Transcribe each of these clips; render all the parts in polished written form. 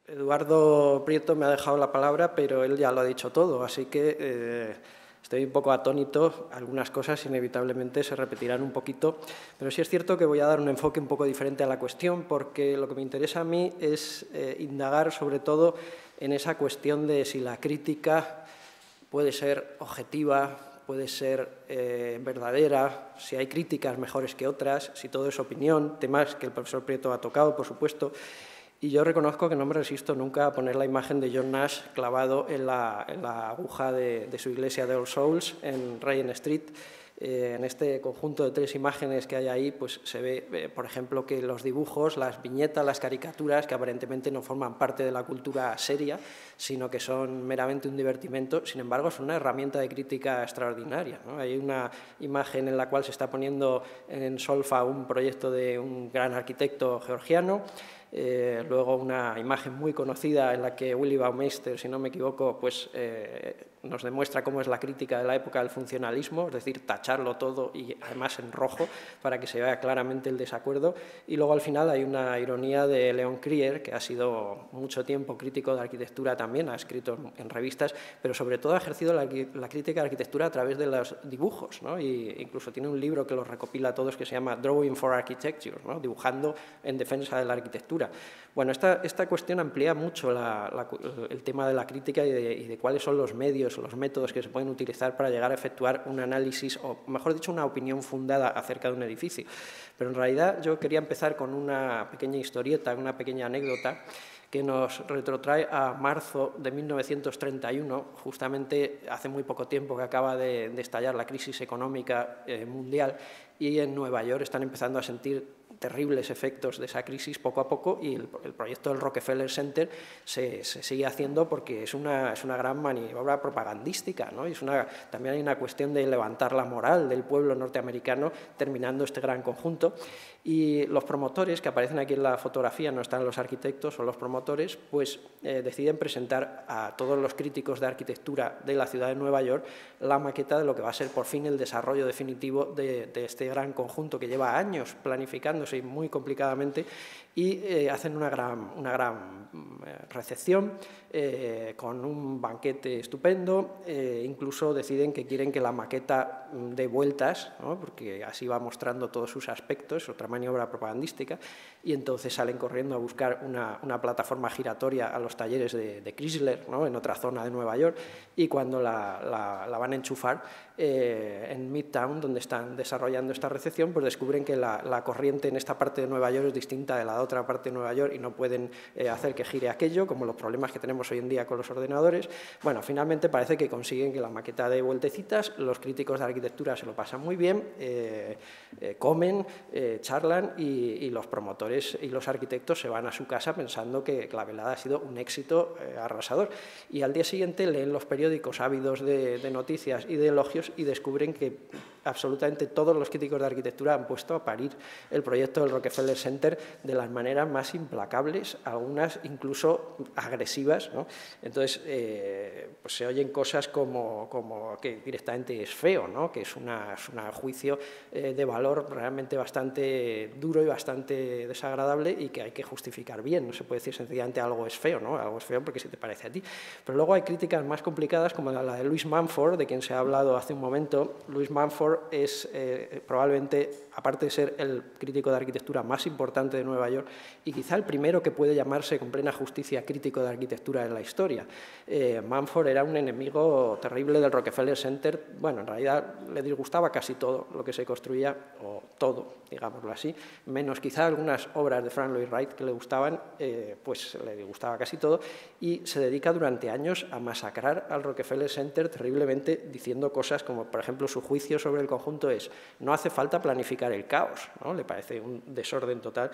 Eduardo Prieto me ha dejado la palabra, pero él ya lo ha dicho todo, así que estoy un poco atónito. Algunas cosas inevitablemente se repetirán un poquito, pero sí es cierto que voy a dar un enfoque un poco diferente a la cuestión, porque lo que me interesa a mí es indagar sobre todo en esa cuestión de si la crítica puede ser objetiva, puede ser verdadera, si hay críticas mejores que otras, si todo es opinión, temas que el profesor Prieto ha tocado, por supuesto. Y yo reconozco que no me resisto nunca a poner la imagen de John Nash clavado en la aguja de su iglesia de All Souls en Regent Street. En este conjunto de 3 imágenes que hay ahí, pues se ve, por ejemplo, que los dibujos, las viñetas, las caricaturas, que aparentemente no forman parte de la cultura seria, sino que son meramente un divertimento, sin embargo, son una herramienta de crítica extraordinaria, ¿no? Hay una imagen en la cual se está poniendo en solfa un proyecto de un gran arquitecto georgiano. Luego una imagen muy conocida en la que Willy Baumeister, si no me equivoco, pues, nos demuestra cómo es la crítica de la época del funcionalismo, es decir, tacharlo todo y además en rojo para que se vea claramente el desacuerdo. Y luego al final hay una ironía de Leon Krier, que ha sido mucho tiempo crítico de arquitectura también, ha escrito en revistas, pero sobre todo ha ejercido la crítica de arquitectura a través de los dibujos, ¿no? Y incluso tiene un libro que los recopila a todos que se llama Drawing for Architecture, ¿no? Dibujando en defensa de la arquitectura. Bueno, esta cuestión amplía mucho el tema de la crítica y de cuáles son los medios o los métodos que se pueden utilizar para llegar a efectuar un análisis, o mejor dicho, una opinión fundada acerca de un edificio. Pero en realidad yo quería empezar con una pequeña historieta, una pequeña anécdota que nos retrotrae a marzo de 1931, justamente hace muy poco tiempo que acaba de estallar la crisis económica mundial, y en Nueva York están empezando a sentir terribles efectos de esa crisis poco a poco, y el proyecto del Rockefeller Center se sigue haciendo porque es una gran maniobra propagandística, ¿no? Y también hay una cuestión de levantar la moral del pueblo norteamericano terminando este gran conjunto. Y los promotores, que aparecen aquí en la fotografía, no están los arquitectos, son los promotores, pues deciden presentar a todos los críticos de arquitectura de la ciudad de Nueva York la maqueta de lo que va a ser por fin el desarrollo definitivo de este gran conjunto que lleva años planificándose muy complicadamente, y hacen una gran recepción con un banquete estupendo. Incluso deciden que quieren que la maqueta dé vueltas, ¿no? Porque así va mostrando todos sus aspectos, otra maniobra propagandística, y entonces salen corriendo a buscar una plataforma giratoria a los talleres de Chrysler, ¿no? En otra zona de Nueva York, y cuando la van a enchufar en Midtown, donde están desarrollando esta recepción, pues descubren que la corriente en esta parte de Nueva York es distinta de la otra parte de Nueva York y no pueden hacer que gire aquello, como los problemas que tenemos hoy en día con los ordenadores. Bueno, finalmente parece que consiguen que la maqueta dé vueltecitas, los críticos de arquitectura se lo pasan muy bien, comen, charlan, y los promotores y los arquitectos se van a su casa pensando que la velada ha sido un éxito arrasador. Y al día siguiente leen los periódicos ávidos de noticias y de elogios y descubren que absolutamente todos los críticos de arquitectura han puesto a parir el proyecto del Rockefeller Center de las maneras más implacables, algunas incluso agresivas, ¿no? Entonces, pues se oyen cosas como que directamente es feo, ¿no? Que es un juicio de valor realmente bastante duro y bastante desagradable, y que hay que justificar bien. No se puede decir sencillamente algo es feo, ¿no? Algo es feo porque se te parece a ti. Pero luego hay críticas más complicadas, como la de Louis Mumford, de quien se ha hablado hace un momento. Louis Mumford es probablemente, aparte de ser el crítico de arquitectura más importante de Nueva York, y quizá el primero que puede llamarse con plena justicia crítico de arquitectura en la historia. Mumford era un enemigo terrible del Rockefeller Center. Bueno, en realidad le disgustaba casi todo lo que se construía, o todo, digámoslo así, menos quizá algunas obras de Frank Lloyd Wright que le gustaban, pues le disgustaba casi todo, y se dedica durante años a masacrar al Rockefeller Center terriblemente, diciendo cosas como, por ejemplo, su juicio sobre el conjunto es: no hace falta planificar el caos, ¿no? Le parece un desorden total,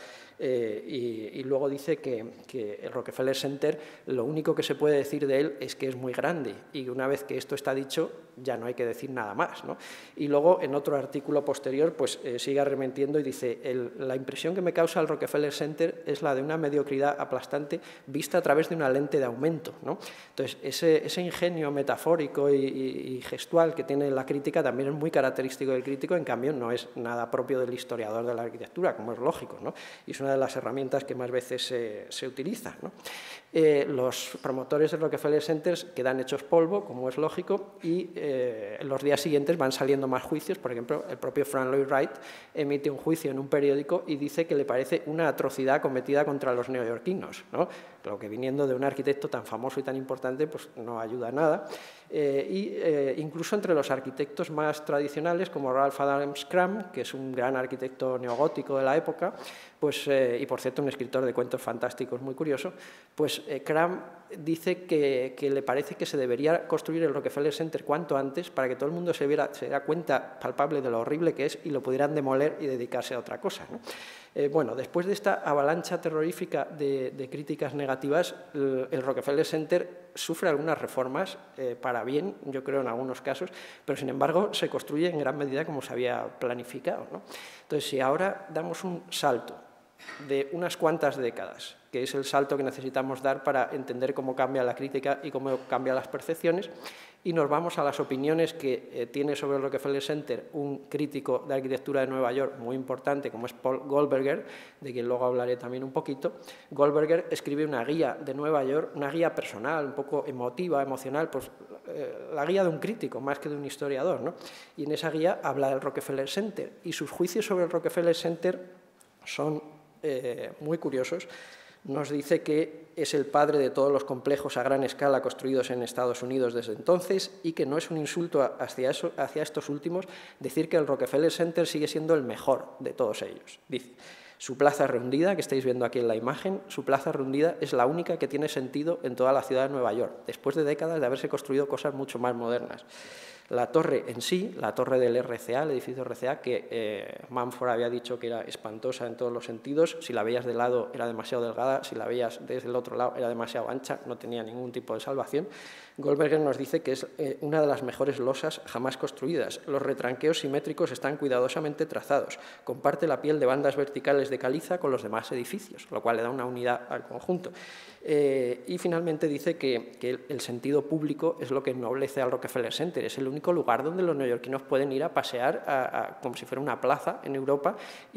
y luego dice que el Rockefeller Center, lo único que se puede decir de él es que es muy grande, y una vez que esto está dicho ya no hay que decir nada más, ¿no? Y luego en otro artículo posterior pues sigue arremetiendo entiendo, y dice, la impresión que me causa el Rockefeller Center es la de una mediocridad aplastante vista a través de una lente de aumento, ¿no? Entonces, ese ingenio metafórico y gestual que tiene la crítica también es muy característico del crítico, en cambio no es nada propio del historiador de la arquitectura, como es lógico, ¿no? Y es una de las herramientas que más veces se utilizan, ¿no? Los promotores del Rockefeller Centers quedan hechos polvo, como es lógico, y en los días siguientes van saliendo más juicios. Por ejemplo, el propio Frank Lloyd Wright emite un juicio en un periódico y dice que le parece una atrocidad cometida contra los neoyorquinos, ¿no? Lo que, viniendo de un arquitecto tan famoso y tan importante, pues no ayuda a nada. Incluso entre los arquitectos más tradicionales, como Ralph Adams Cram, que es un gran arquitecto neogótico de la época, pues, y por cierto un escritor de cuentos fantásticos muy curioso, pues Cram dice que le parece que se debería construir el Rockefeller Center cuanto antes para que todo el mundo se diera cuenta palpable de lo horrible que es y lo pudieran demoler y dedicarse a otra cosa, ¿no? Bueno, después de esta avalancha terrorífica de críticas negativas, el Rockefeller Center sufre algunas reformas, para bien, yo creo, en algunos casos, pero sin embargo se construye en gran medida como se había planificado, ¿no? Entonces, si ahora damos un salto de unas cuantas décadas, que es el salto que necesitamos dar para entender cómo cambia la crítica y cómo cambian las percepciones, y nos vamos a las opiniones que tiene sobre el Rockefeller Center un crítico de arquitectura de Nueva York muy importante, como es Paul Goldberger, de quien luego hablaré también un poquito. Goldberger escribe una guía de Nueva York, una guía personal, un poco emotiva, emocional, pues la guía de un crítico más que de un historiador, ¿no? Y en esa guía habla del Rockefeller Center, y sus juicios sobre el Rockefeller Center son muy curiosos. Nos dice que es el padre de todos los complejos a gran escala construidos en Estados Unidos desde entonces y que no es un insulto hacia estos últimos decir que el Rockefeller Center sigue siendo el mejor de todos ellos. Dice, su plaza rehundida, que estáis viendo aquí en la imagen, su plaza rehundida es la única que tiene sentido en toda la ciudad de Nueva York, después de décadas de haberse construido cosas mucho más modernas. La torre en sí, la torre del RCA, el edificio RCA, que Mumford había dicho que era espantosa en todos los sentidos, si la veías de lado era demasiado delgada, si la veías desde el otro lado era demasiado ancha, no tenía ningún tipo de salvación. Goldberger nos dice que es una de las mejores losas jamás construidas. Los retranqueos simétricos están cuidadosamente trazados. Comparte la piel de bandas verticales de caliza con los demás edificios, lo cual le da una unidad al conjunto. Y finalmente dice que el sentido público es lo que ennoblece al Rockefeller Center. Es el único lugar donde los neoyorquinos pueden ir a pasear como si fuera una plaza en Europa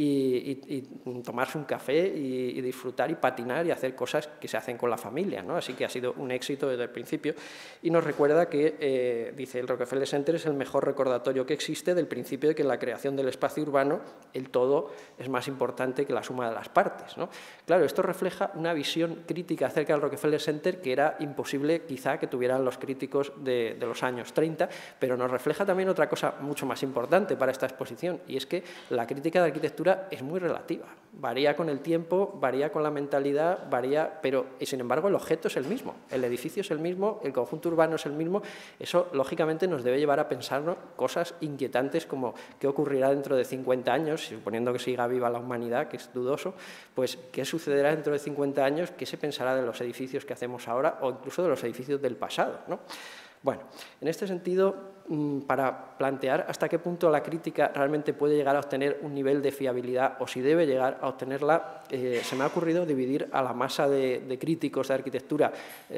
y tomarse un café y disfrutar y patinar y hacer cosas que se hacen con la familia, ¿no? Así que ha sido un éxito desde el principio. Y nos recuerda que, dice, el Rockefeller Center es el mejor recordatorio que existe del principio de que en la creación del espacio urbano el todo es más importante que la suma de las partes, ¿no? Claro, esto refleja una visión crítica acerca del Rockefeller Center que era imposible quizá que tuvieran los críticos de los años 30, pero nos refleja también otra cosa mucho más importante para esta exposición, y es que la crítica de arquitectura es muy relativa, varía con el tiempo, varía con la mentalidad, varía, pero sin embargo el objeto es el mismo, el edificio es el mismo, el conjunto urbano es el mismo. Eso lógicamente nos debe llevar a pensarnos cosas inquietantes como qué ocurrirá dentro de 50 años, suponiendo que siga viva la humanidad, que es dudoso, pues qué sucederá dentro de 50 años, qué se pensará de los edificios que hacemos ahora o incluso de los edificios del pasado, ¿no? Bueno, en este sentido, para plantear hasta qué punto la crítica realmente puede llegar a obtener un nivel de fiabilidad o si debe llegar a obtenerla, se me ha ocurrido dividir a la masa de críticos de arquitectura,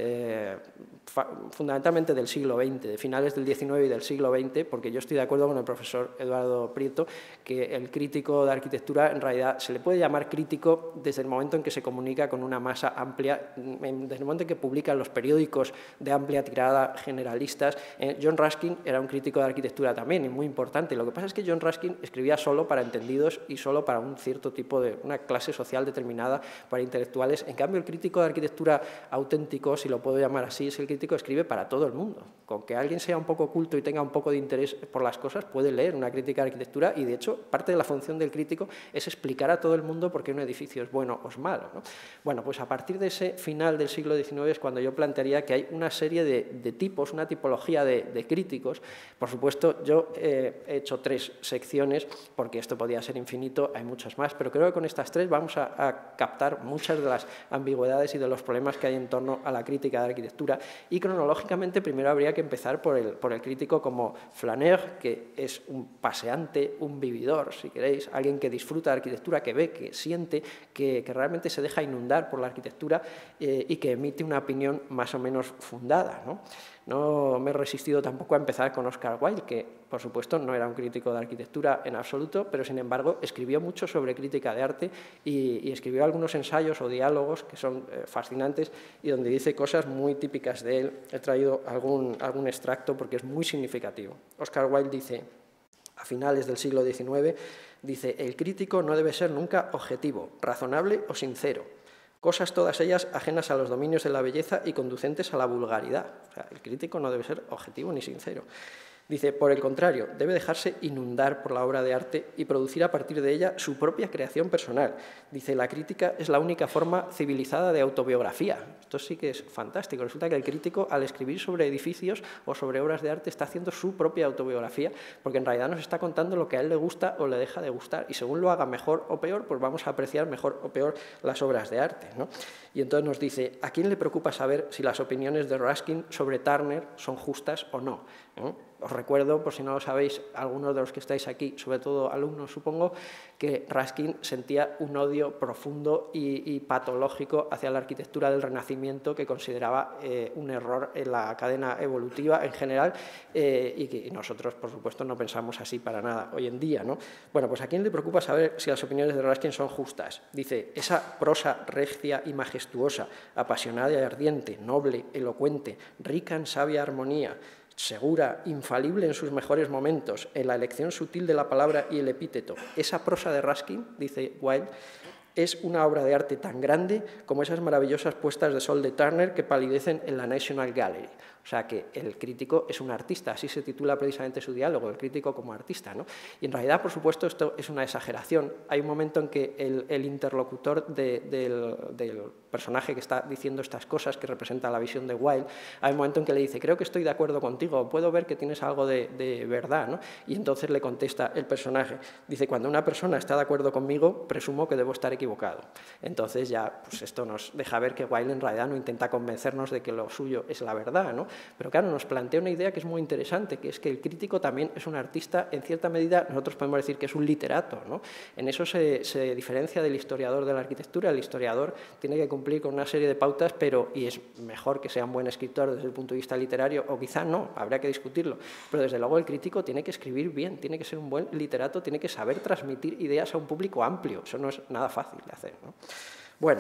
fundamentalmente del siglo XX, de finales del XIX y del siglo XX, porque yo estoy de acuerdo con el profesor Eduardo Prieto, que el crítico de arquitectura en realidad se le puede llamar crítico desde el momento en que se comunica con una masa amplia, desde el momento en que publica en los periódicos de amplia tirada generalistas. John Ruskin era un crítico de arquitectura también, y muy importante. Lo que pasa es que John Ruskin escribía solo para entendidos y solo para un cierto tipo de una clase social determinada, para intelectuales. En cambio, el crítico de arquitectura auténtico, si lo puedo llamar así, es el crítico que escribe para todo el mundo. Con que alguien sea un poco culto y tenga un poco de interés por las cosas, puede leer una crítica de arquitectura, y de hecho parte de la función del crítico es explicar a todo el mundo por qué un edificio es bueno o es malo, ¿no? Bueno, pues a partir de ese final del siglo XIX es cuando yo plantearía que hay una serie de tipos, una tipología de críticos. Por supuesto, yo he hecho 3 secciones porque esto podía ser infinito, hay muchas más, pero creo que con estas 3 vamos a captar muchas de las ambigüedades y de los problemas que hay en torno a la crítica de arquitectura. Y cronológicamente primero habría que empezar por el crítico como Flaner, que es un paseante, un vividor, si queréis, alguien que disfruta de arquitectura, que ve, que siente, que realmente se deja inundar por la arquitectura y que emite una opinión más o menos fundada, ¿no? No me he resistido tampoco a empezar con Oscar Wilde, que por supuesto no era un crítico de arquitectura en absoluto, pero sin embargo escribió mucho sobre crítica de arte y escribió algunos ensayos o diálogos que son fascinantes y donde dice cosas muy típicas de él. He traído algún extracto porque es muy significativo. Oscar Wilde dice, a finales del siglo XIX, dice, el crítico no debe ser nunca objetivo, razonable o sincero. Cosas todas ellas ajenas a los dominios de la belleza y conducentes a la vulgaridad. O sea, el crítico no debe ser objetivo ni sincero. Dice, por el contrario, debe dejarse inundar por la obra de arte y producir a partir de ella su propia creación personal. Dice, la crítica es la única forma civilizada de autobiografía. Esto sí que es fantástico. Resulta que el crítico, al escribir sobre edificios o sobre obras de arte, está haciendo su propia autobiografía, porque en realidad nos está contando lo que a él le gusta o le deja de gustar. Y según lo haga mejor o peor, pues vamos a apreciar mejor o peor las obras de arte, ¿no? Y entonces nos dice, ¿a quién le preocupa saber si las opiniones de Ruskin sobre Turner son justas o no? Os recuerdo, por si no lo sabéis, algunos de los que estáis aquí, sobre todo alumnos supongo, que Ruskin sentía un odio profundo y patológico hacia la arquitectura del Renacimiento, que consideraba un error en la cadena evolutiva en general y que nosotros, por supuesto, no pensamos así para nada hoy en día, ¿no? Bueno, pues ¿a quién le preocupa saber si las opiniones de Ruskin son justas? Dice, esa prosa regia y majestuosa, apasionada y ardiente, noble, elocuente, rica en sabia armonía, segura, infalible en sus mejores momentos, en la elección sutil de la palabra y el epíteto. Esa prosa de Ruskin, dice Wilde, es una obra de arte tan grande como esas maravillosas puestas de sol de Turner que palidecen en la National Gallery. O sea que el crítico es un artista, así se titula precisamente su diálogo, el crítico como artista, ¿no? Y en realidad, por supuesto, esto es una exageración. Hay un momento en que el interlocutor del personaje que está diciendo estas cosas, que representa la visión de Wilde, hay un momento en que le dice, creo que estoy de acuerdo contigo, puedo ver que tienes algo de verdad, ¿no? Y entonces le contesta el personaje, dice, cuando una persona está de acuerdo conmigo, presumo que debo estar equivocado. Entonces ya, pues esto nos deja ver que Wilde en realidad no intenta convencernos de que lo suyo es la verdad, ¿no? Pero claro, nos plantea una idea que es muy interesante, que es que el crítico también es un artista, en cierta medida nosotros podemos decir que es un literato, ¿no? En eso se diferencia del historiador de la arquitectura. El historiador tiene que cumplir con una serie de pautas, y es mejor que sea un buen escritor desde el punto de vista literario, o quizá no, habría que discutirlo, pero desde luego el crítico tiene que escribir bien, tiene que ser un buen literato, tiene que saber transmitir ideas a un público amplio, eso no es nada fácil de hacer, ¿no? Bueno,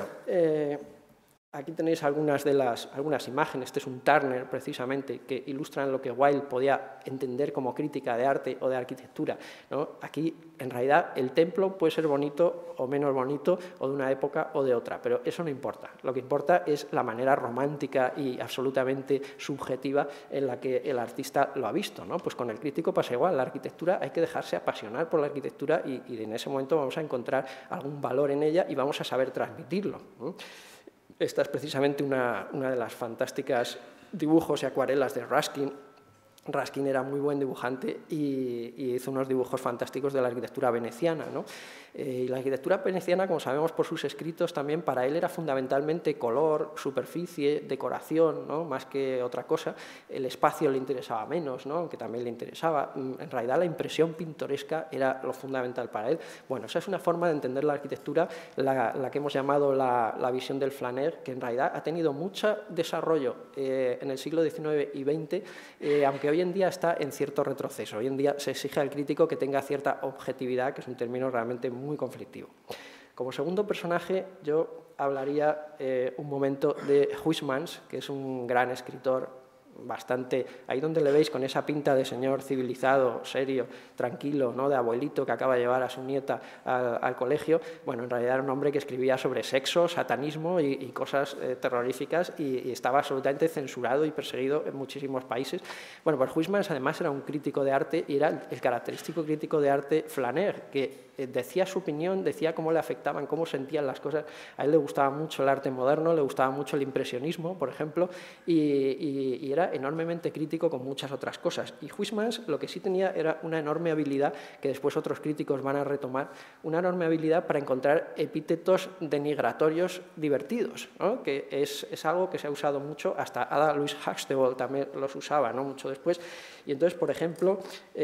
aquí tenéis algunas imágenes. Este es un Turner, precisamente, que ilustran lo que Wilde podía entender como crítica de arte o de arquitectura, ¿no? Aquí, en realidad, el templo puede ser bonito o menos bonito, o de una época o de otra, pero eso no importa. Lo que importa es la manera romántica y absolutamente subjetiva en la que el artista lo ha visto, ¿no? Pues con el crítico pasa igual. La arquitectura hay que dejarse apasionar por la arquitectura y en ese momento vamos a encontrar algún valor en ella y vamos a saber transmitirlo, ¿no? Esta es precisamente una de las fantásticas dibujos y acuarelas de Ruskin. Ruskin era muy buen dibujante y hizo unos dibujos fantásticos de la arquitectura veneciana, ¿no? Y la arquitectura veneciana, como sabemos por sus escritos, también para él era fundamentalmente color, superficie, decoración, ¿no? Más que otra cosa. El espacio le interesaba menos, ¿no? Aunque también le interesaba. En realidad la impresión pintoresca era lo fundamental para él. Bueno, esa es una forma de entender la arquitectura, la que hemos llamado la visión del Flaner, que en realidad ha tenido mucho desarrollo en el siglo XIX y XX, aunque hoy en día está en cierto retroceso. Hoy en día se exige al crítico que tenga cierta objetividad, que es un término realmente muy conflictivo. Como segundo personaje, yo hablaría un momento de Huysmans, que es un gran escritor, bastante, ahí donde le veis con esa pinta de señor civilizado, serio, tranquilo, ¿no? De abuelito que acaba de llevar a su nieta al colegio. Bueno, en realidad era un hombre que escribía sobre sexo, satanismo y cosas terroríficas y estaba absolutamente censurado y perseguido en muchísimos países. Bueno, pues Huysmans además era un crítico de arte y era el característico crítico de arte Flaner, que decía su opinión, decía cómo le afectaban, cómo sentían las cosas. A él le gustaba mucho el arte moderno, le gustaba mucho el impresionismo, por ejemplo, y era era enormemente crítico con muchas otras cosas. Y Huysmans lo que sí tenía era una enorme habilidad, que después otros críticos van a retomar, una enorme habilidad para encontrar epítetos denigratorios divertidos, ¿no? Que es algo que se ha usado mucho, hasta Ada Louise Huxtable también los usaba, ¿no? Mucho después. Y entonces, por ejemplo,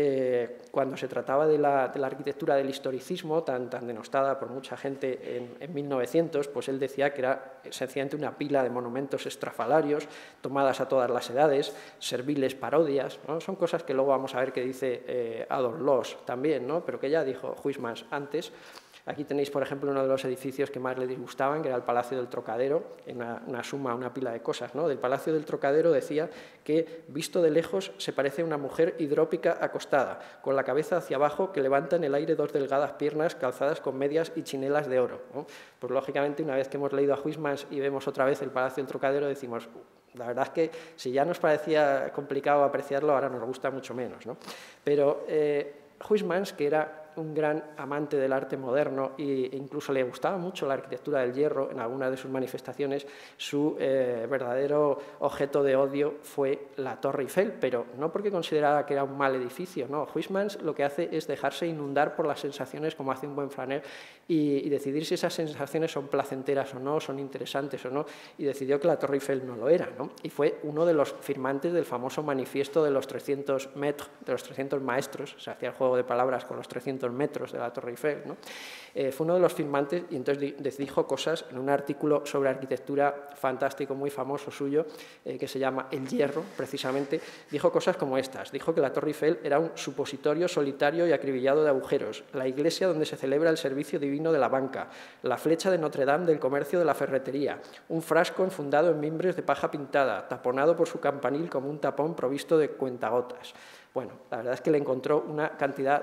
cuando se trataba de la arquitectura del historicismo, tan denostada por mucha gente en 1900, pues él decía que era sencillamente una pila de monumentos estrafalarios, tomadas a todas las edades, serviles parodias, ¿no? Son cosas que luego vamos a ver que dice Adolf Loos también, ¿no? Pero que ya dijo Huysmans antes. Aquí tenéis, por ejemplo, uno de los edificios que más le disgustaban, que era el Palacio del Trocadero, una suma, una pila de cosas, ¿no? Del Palacio del Trocadero decía que, visto de lejos, se parece a una mujer hidrópica acostada, con la cabeza hacia abajo, que levanta en el aire dos delgadas piernas calzadas con medias y chinelas de oro, ¿no? Pues, lógicamente, una vez que hemos leído a Huysmans y vemos otra vez el Palacio del Trocadero, decimos, la verdad es que si ya nos parecía complicado apreciarlo, ahora nos gusta mucho menos, ¿no? Pero Huysmans, que era un gran amante del arte moderno e incluso le gustaba mucho la arquitectura del hierro, en algunas de sus manifestaciones su verdadero objeto de odio fue la Torre Eiffel, pero no porque consideraba que era un mal edificio, no. Huysmans lo que hace es dejarse inundar por las sensaciones como hace un buen flaner y decidir si esas sensaciones son placenteras o no, son interesantes o no, y decidió que la Torre Eiffel no lo era, ¿no? Y fue uno de los firmantes del famoso manifiesto de los 300 maîtres, de los 300 maestros, se hacía el juego de palabras con los 300 metros de la Torre Eiffel, ¿no? Fue uno de los firmantes y entonces dijo cosas en un artículo sobre arquitectura fantástico, muy famoso suyo, que se llama El Hierro, precisamente, dijo cosas como estas. Dijo que la Torre Eiffel era un supositorio solitario y acribillado de agujeros, la iglesia donde se celebra el servicio divino de la banca, la flecha de Notre Dame del comercio de la ferretería, un frasco enfundado en mimbres de paja pintada, taponado por su campanil como un tapón provisto de cuentagotas. Bueno, la verdad es que le encontró una cantidad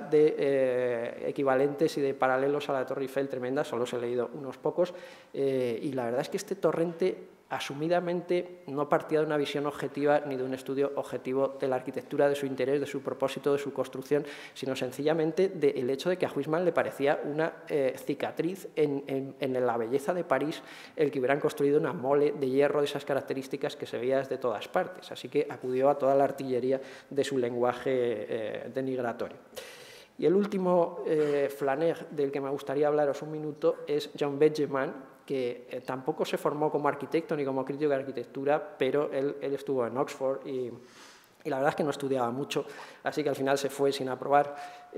de equivalentes y de paralelos a la Torre Eiffel tremenda, solo os he leído unos pocos, y la verdad es que este torrente asumidamente no partía de una visión objetiva ni de un estudio objetivo de la arquitectura, de su interés, de su propósito, de su construcción, sino sencillamente del hecho de que a Huysmans le parecía una cicatriz en la belleza de París el que hubieran construido una mole de hierro de esas características que se veía desde todas partes. Así que acudió a toda la artillería de su lenguaje denigratorio. Y el último flaner del que me gustaría hablaros un minuto es John Benjamin, que tampoco se formó como arquitecto ni como crítico de arquitectura, pero él estuvo en Oxford y la verdad es que no estudiaba mucho, así que al final se fue sin aprobar.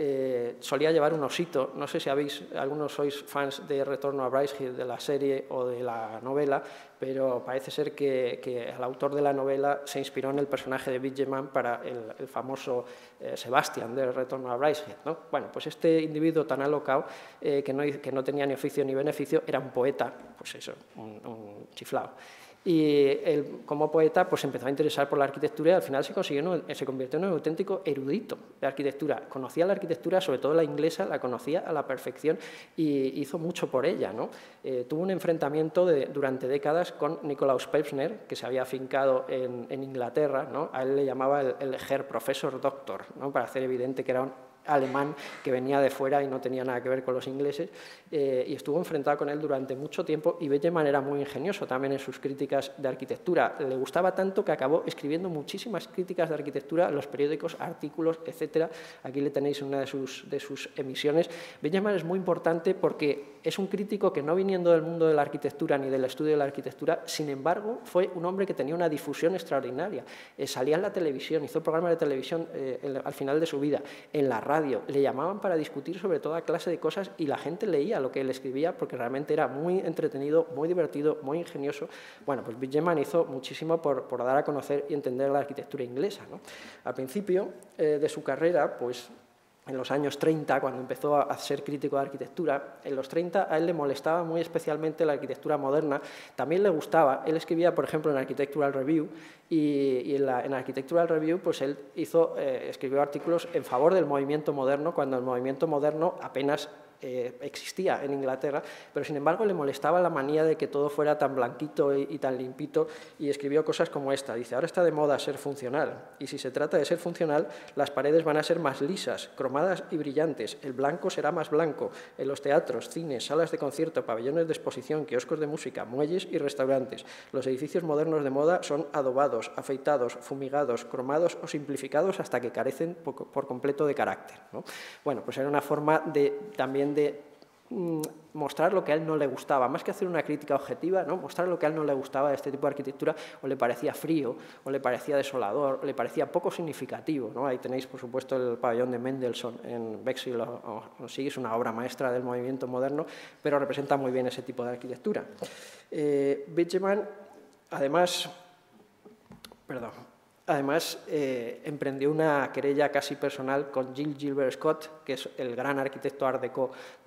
Solía llevar un osito, no sé si algunos sois fans de Retorno a Brideshead, de la serie o de la novela, pero parece ser que el autor de la novela se inspiró en el personaje de Benjamin para el famoso Sebastian de Retorno a Brideshead, ¿no? Bueno, pues este individuo tan alocado, que no tenía ni oficio ni beneficio, era un poeta, pues eso, un chiflado. Y él, como poeta, pues empezó a interesar por la arquitectura y al final se convirtió en un auténtico erudito de arquitectura. Conocía la arquitectura, sobre todo la inglesa, la conocía a la perfección y hizo mucho por ella, ¿no? Tuvo un enfrentamiento durante décadas con Nikolaus Pevsner, que se había afincado en Inglaterra, ¿no? A él le llamaba el Herr Professor Doctor, ¿no? Para hacer evidente que era un alemán que venía de fuera y no tenía nada que ver con los ingleses, y estuvo enfrentado con él durante mucho tiempo, y Benjamin era muy ingenioso también en sus críticas de arquitectura. Le gustaba tanto que acabó escribiendo muchísimas críticas de arquitectura en los periódicos, artículos, etc. Aquí le tenéis una de sus emisiones. Benjamin es muy importante porque es un crítico que, no viniendo del mundo de la arquitectura ni del estudio de la arquitectura, sin embargo, fue un hombre que tenía una difusión extraordinaria. Salía en la televisión, hizo programas de televisión al final de su vida, en la radio, le llamaban para discutir sobre toda clase de cosas y la gente leía lo que él escribía porque realmente era muy entretenido, muy divertido, muy ingenioso. Bueno, pues Benjamin hizo muchísimo por dar a conocer y entender la arquitectura inglesa, ¿no? Al principio de su carrera, pues en los años 30, cuando empezó a ser crítico de arquitectura, en los 30 a él le molestaba muy especialmente la arquitectura moderna, también le gustaba, él escribía, por ejemplo, en Architectural Review, y en Architectural Review pues él escribió artículos en favor del movimiento moderno, cuando el movimiento moderno apenas existía en Inglaterra, pero sin embargo le molestaba la manía de que todo fuera tan blanquito y tan limpito, y escribió cosas como esta. Dice: ahora está de moda ser funcional, y si se trata de ser funcional, las paredes van a ser más lisas, cromadas y brillantes, el blanco será más blanco, en los teatros, cines, salas de concierto, pabellones de exposición, kioscos de música, muelles y restaurantes. Los edificios modernos de moda son adobados, afeitados, fumigados, cromados o simplificados hasta que carecen por completo de carácter, ¿no? Bueno, pues era una forma también de mostrar lo que a él no le gustaba, más que hacer una crítica objetiva, ¿no? Mostrar lo que a él no le gustaba de este tipo de arquitectura, o le parecía frío, o le parecía desolador, o le parecía poco significativo, ¿no? Ahí tenéis, por supuesto, el pabellón de Mendelssohn en Bexhill, sí, es una obra maestra del movimiento moderno, pero representa muy bien ese tipo de arquitectura. Wiedemann, además, emprendió una querella casi personal con Gilbert Scott, que es el gran arquitecto Art Deco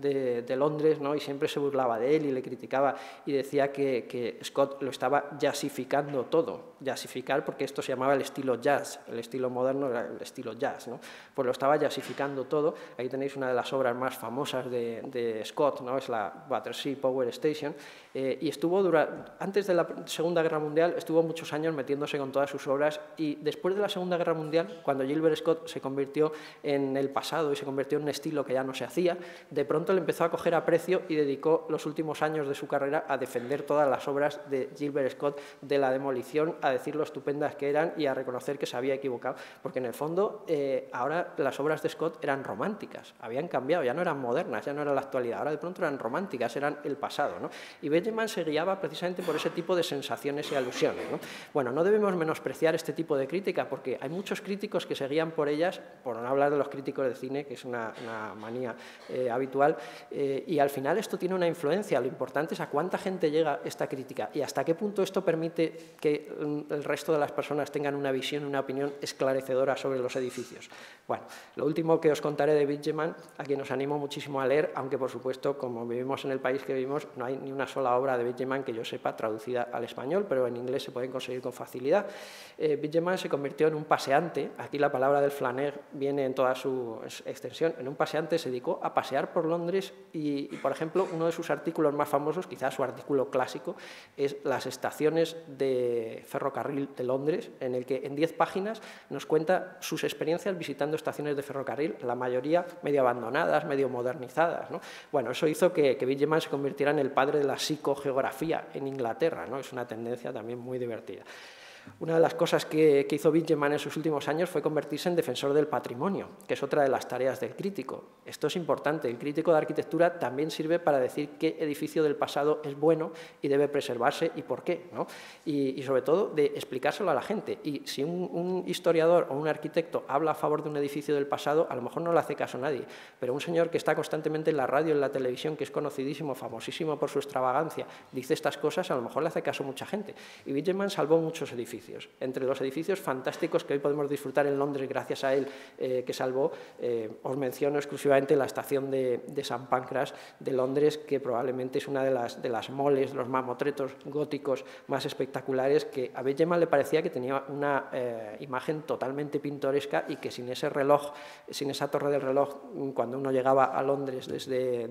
de Londres, ¿no? Y siempre se burlaba de él y le criticaba y decía que Scott lo estaba jazzificando todo. Jazzificar porque esto se llamaba el estilo jazz, el estilo moderno era el estilo jazz, ¿no? Pues lo estaba jazzificando todo. Ahí tenéis una de las obras más famosas de Scott, ¿no? Es la Battersea Power Station, y estuvo antes de la Segunda Guerra Mundial, estuvo muchos años metiéndose con todas sus obras, y después de la Segunda Guerra Mundial, cuando Gilbert Scott se convirtió en el pasado y se convirtió en un estilo que ya no se hacía, de pronto le empezó a coger aprecio y dedicó los últimos años de su carrera a defender todas las obras de Gilbert Scott de la demolición, a decir lo estupendas que eran y a reconocer que se había equivocado, porque en el fondo ahora las obras de Scott eran románticas, habían cambiado, ya no eran modernas, ya no era la actualidad, ahora de pronto eran románticas, eran el pasado, ¿no? Y Wiedemann se guiaba precisamente por ese tipo de sensaciones y alusiones, ¿no? Bueno, no debemos menospreciar este tipo de crítica, porque hay muchos críticos que se guían por ellas, por no hablar de los críticos de cine, que es una manía habitual, y al final esto tiene una influencia. Lo importante es a cuánta gente llega esta crítica y hasta qué punto esto permite que el resto de las personas tengan una visión, una opinión esclarecedora sobre los edificios. Bueno, lo último que os contaré de Wiedemann, a quien os animo muchísimo a leer, aunque por supuesto, como vivimos en el país que vivimos, no hay ni una sola obra de Wiedemann que yo sepa traducida al español, pero en inglés se pueden conseguir con facilidad. Wiedemann se convirtió en un paseante, aquí la palabra del flaner viene en toda su extensión, en un paseante. Se dedicó a pasear por Londres y, por ejemplo, uno de sus artículos más famosos, quizás su artículo clásico, es las estaciones de ferrocarril de Londres, en el que en 10 páginas nos cuenta sus experiencias visitando estaciones de ferrocarril, la mayoría medio abandonadas, medio modernizadas, ¿no? Bueno, eso hizo que Wiedemann se convirtiera en el padre de la psicogeografía en Inglaterra, ¿no? Es una tendencia también muy divertida. Una de las cosas que hizo Wiedemann en sus últimos años fue convertirse en defensor del patrimonio, que es otra de las tareas del crítico. Esto es importante. El crítico de arquitectura también sirve para decir qué edificio del pasado es bueno y debe preservarse y por qué, ¿no? Y sobre todo de explicárselo a la gente. Y si un historiador o un arquitecto habla a favor de un edificio del pasado, a lo mejor no le hace caso a nadie, pero un señor que está constantemente en la radio, en la televisión, que es conocidísimo, famosísimo por su extravagancia, dice estas cosas, a lo mejor le hace caso a mucha gente. Y Wiedemann salvó muchos edificios. Entre los edificios fantásticos que hoy podemos disfrutar en Londres gracias a él, que salvó, os menciono exclusivamente la estación de St. Pancras de Londres, que probablemente es una de las moles, de los mamotretos góticos más espectaculares, que a Wiedemann le parecía que tenía una imagen totalmente pintoresca y que sin ese reloj, sin esa torre del reloj, cuando uno llegaba a Londres desde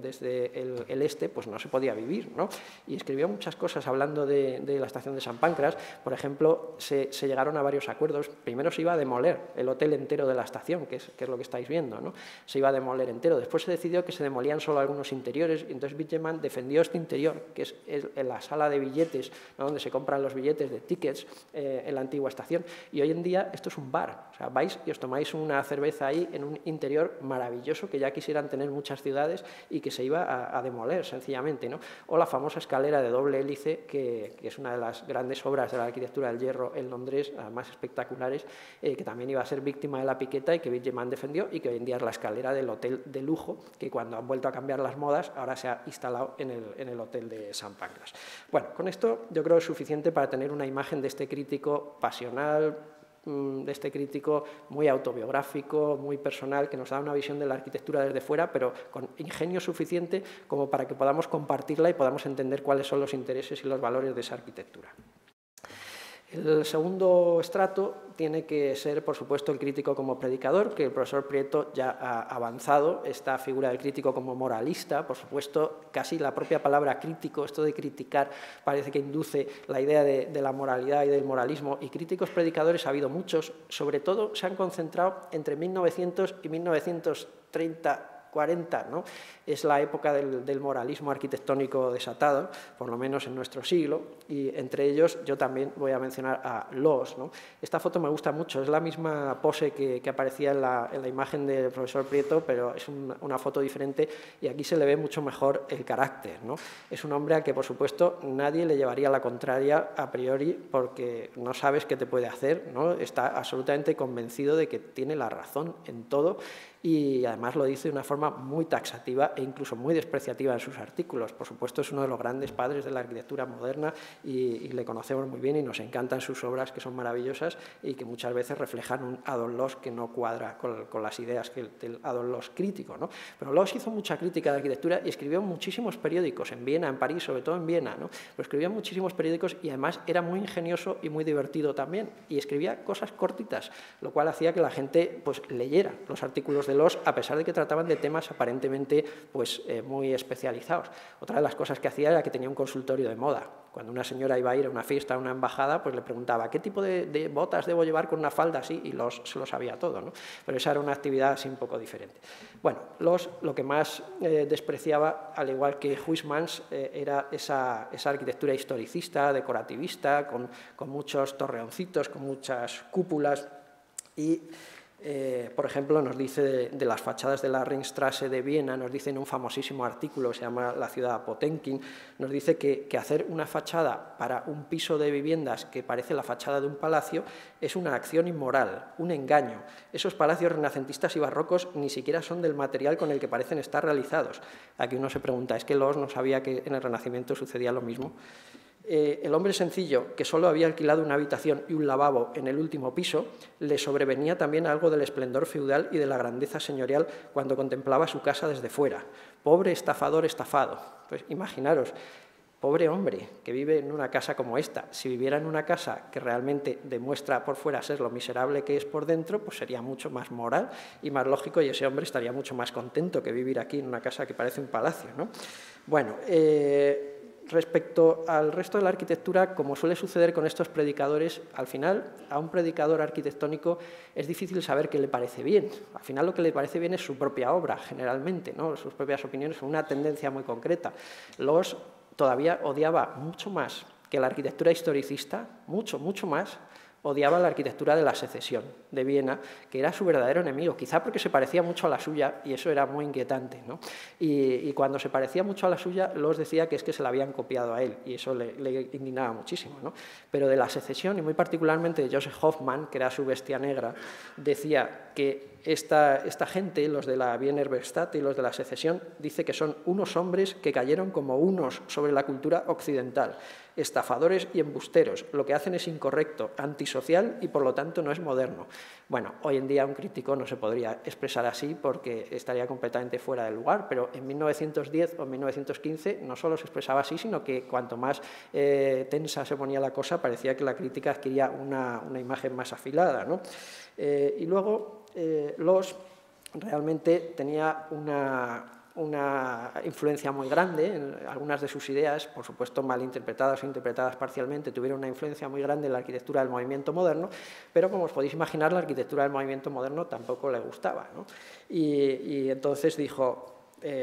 el este, pues no se podía vivir, ¿no? Y escribió muchas cosas hablando de la estación de St. Pancras. Por ejemplo, se llegaron a varios acuerdos. Primero se iba a demoler el hotel entero de la estación, que es lo que estáis viendo, ¿no? Se iba a demoler entero. Después se decidió que se demolían solo algunos interiores, y entonces Wiedemann defendió este interior, que es en la sala de billetes, ¿no? Donde se compran los billetes de tickets en la antigua estación. Y hoy en día esto es un bar. O sea, vais y os tomáis una cerveza ahí en un interior maravilloso que ya quisieran tener muchas ciudades y que se iba a demoler sencillamente, ¿no? O la famosa escalera de doble hélice, que es una de las grandes obras de la arquitectura del hierro en Londres, más espectaculares, que también iba a ser víctima de la piqueta y que Wiedemann defendió, y que hoy en día es la escalera del hotel de lujo, que cuando han vuelto a cambiar las modas, ahora se ha instalado en el hotel de St. Pancras. Bueno, con esto yo creo que es suficiente para tener una imagen de este crítico pasional, de este crítico muy autobiográfico, muy personal, que nos da una visión de la arquitectura desde fuera, pero con ingenio suficiente como para que podamos compartirla y podamos entender cuáles son los intereses y los valores de esa arquitectura. El segundo estrato tiene que ser, por supuesto, el crítico como predicador, que el profesor Prieto ya ha avanzado, esta figura del crítico como moralista, por supuesto, casi la propia palabra crítico, esto de criticar, parece que induce la idea de la moralidad y del moralismo, y críticos predicadores ha habido muchos, sobre todo se han concentrado entre 1900 y 1930, 40, ¿no? Es la época del moralismo arquitectónico desatado, por lo menos en nuestro siglo, y entre ellos yo también voy a mencionar a Loos, ¿no? Esta foto me gusta mucho, es la misma pose que aparecía en la imagen del profesor Prieto, pero es una foto diferente y aquí se le ve mucho mejor el carácter, ¿no? Es un hombre al que, por supuesto, nadie le llevaría la contraria a priori porque no sabes qué te puede hacer, ¿no? Está absolutamente convencido de que tiene la razón en todo y además lo dice de una forma muy taxativa e incluso muy despreciativa en sus artículos. Por supuesto, es uno de los grandes padres de la arquitectura moderna y le conocemos muy bien y nos encantan sus obras, que son maravillosas y que muchas veces reflejan un Adolf Loos que no cuadra con las ideas del Adolf Loos crítico, ¿no? Pero Loos hizo mucha crítica de arquitectura y escribió muchísimos periódicos, en Viena, en París, sobre todo en Viena, ¿no? Pero escribía muchísimos periódicos y además era muy ingenioso y muy divertido también, y escribía cosas cortitas, lo cual hacía que la gente pues, leyera los artículos de Loos, a pesar de que trataban de temas aparentemente pues, muy especializados. Otra de las cosas que hacía era que tenía un consultorio de moda. Cuando una señora iba a ir a una fiesta, a una embajada, pues le preguntaba ¿qué tipo de botas debo llevar con una falda así? Y se lo sabía todo, ¿no? Pero esa era una actividad así un poco diferente. Bueno, Loos lo que más despreciaba, al igual que Huysmans, era esa arquitectura historicista, decorativista, con muchos torreoncitos, con muchas cúpulas y... por ejemplo, nos dice de las fachadas de la Ringstraße de Viena, nos dice en un famosísimo artículo que se llama La ciudad Potemkin, nos dice que hacer una fachada para un piso de viviendas que parece la fachada de un palacio es una acción inmoral, un engaño. Esos palacios renacentistas y barrocos ni siquiera son del material con el que parecen estar realizados. Aquí uno se pregunta, ¿es que Loos no sabía que en el Renacimiento sucedía lo mismo? El hombre sencillo, que solo había alquilado una habitación y un lavabo en el último piso, le sobrevenía también algo del esplendor feudal y de la grandeza señorial cuando contemplaba su casa desde fuera. Pobre estafador estafado. Pues imaginaros, pobre hombre que vive en una casa como esta. Si viviera en una casa que realmente demuestra por fuera ser lo miserable que es por dentro, pues sería mucho más moral y más lógico y ese hombre estaría mucho más contento que vivir aquí en una casa que parece un palacio, ¿no? Bueno, respecto al resto de la arquitectura, como suele suceder con estos predicadores, al final a un predicador arquitectónico es difícil saber qué le parece bien. Al final lo que le parece bien es su propia obra, generalmente, ¿no? Sus propias opiniones son una tendencia muy concreta. Loos todavía odiaba mucho más que la arquitectura historicista, mucho más, odiaba la arquitectura de la Secesión de Viena, que era su verdadero enemigo, quizá porque se parecía mucho a la suya y eso era muy inquietante, ¿no? Y cuando se parecía mucho a la suya, Loos decía que es que se la habían copiado a él y eso le indignaba muchísimo, ¿no? Pero de la Secesión y muy particularmente de Joseph Hoffmann, que era su bestia negra, decía que esta gente, los de la Wiener Werkstatt y los de la Secesión, dice que son unos hombres que cayeron como unos sobre la cultura occidental, estafadores y embusteros. Lo que hacen es incorrecto, antisocial y por lo tanto no es moderno. Bueno, hoy en día un crítico no se podría expresar así porque estaría completamente fuera del lugar, pero en 1910 o en 1915 no solo se expresaba así, sino que cuanto más tensa se ponía la cosa, parecía que la crítica adquiría una imagen más afilada, ¿no? Y luego Loos realmente tenía una influencia muy grande, en algunas de sus ideas, por supuesto mal interpretadas o interpretadas parcialmente, tuvieron una influencia muy grande en la arquitectura del movimiento moderno, pero como os podéis imaginar, la arquitectura del movimiento moderno tampoco le gustaba, ¿no? Y entonces dijo,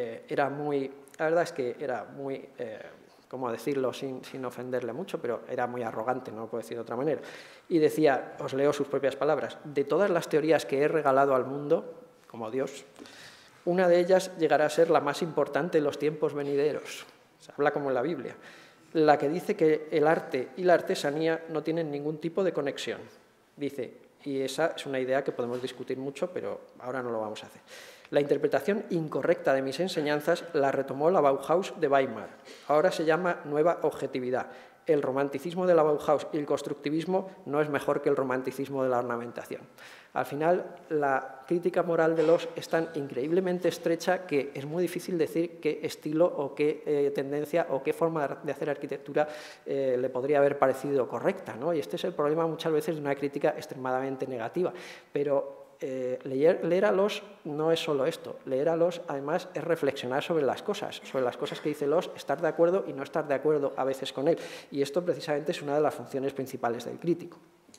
la verdad es que era muy... ¿cómo decirlo sin ofenderle mucho? Pero era muy arrogante, no lo puedo decir de otra manera. Y decía, os leo sus propias palabras, de todas las teorías que he regalado al mundo, como Dios, una de ellas llegará a ser la más importante en los tiempos venideros. Se habla como en la Biblia. La que dice que el arte y la artesanía no tienen ningún tipo de conexión. Dice, y esa es una idea que podemos discutir mucho, pero ahora no lo vamos a hacer. La interpretación incorrecta de mis enseñanzas la retomó la Bauhaus de Weimar. Ahora se llama nueva objetividad. el romanticismo de la Bauhaus y el constructivismo no es mejor que el romanticismo de la ornamentación. Al final, la crítica moral de Loos es tan increíblemente estrecha que es muy difícil decir qué estilo o qué tendencia o qué forma de hacer arquitectura le podría haber parecido correcta, ¿no? Y este es el problema muchas veces de una crítica extremadamente negativa. Pero leer a Loos no es solo esto. Leer a Loos, además, es reflexionar sobre las cosas que dice Loos, estar de acuerdo y no estar de acuerdo a veces con él. Y esto precisamente es una de las funciones principales del crítico.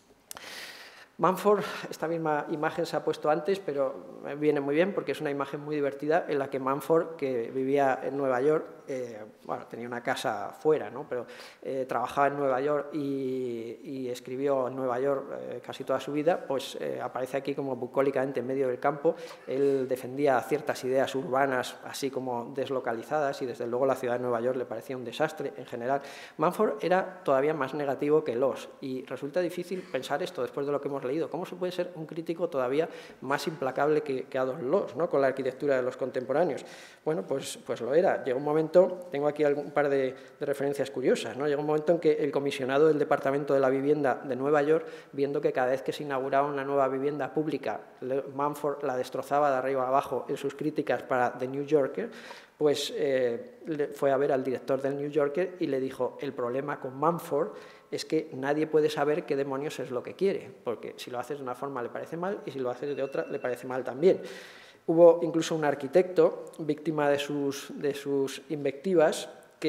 Mumford, esta misma imagen se ha puesto antes, pero viene muy bien porque es una imagen muy divertida en la que Mumford, que vivía en Nueva York, bueno, tenía una casa fuera, ¿no? Pero trabajaba en Nueva York y escribió en Nueva York casi toda su vida, pues aparece aquí como bucólicamente en medio del campo. Él defendía ciertas ideas urbanas así como deslocalizadas y desde luego la ciudad de Nueva York le parecía un desastre en general. Mumford era todavía más negativo que Loos y resulta difícil pensar esto después de lo que hemos leído. ¿Cómo se puede ser un crítico todavía más implacable que Adolf Loos, ¿no? Con la arquitectura de los contemporáneos? Bueno, pues lo era. Llegó un momento, tengo aquí un par de referencias curiosas, ¿no? Llegó un momento en que el comisionado del Departamento de la Vivienda de Nueva York, viendo que cada vez que se inauguraba una nueva vivienda pública, Mumford la destrozaba de arriba a abajo en sus críticas para The New Yorker, pues fue a ver al director del New Yorker y le dijo: el problema con Mumford es que nadie puede saber qué demonios es lo que quiere, porque si lo haces de una forma le parece mal y si lo haces de otra le parece mal también. Hubo incluso un arquitecto, víctima de sus invectivas,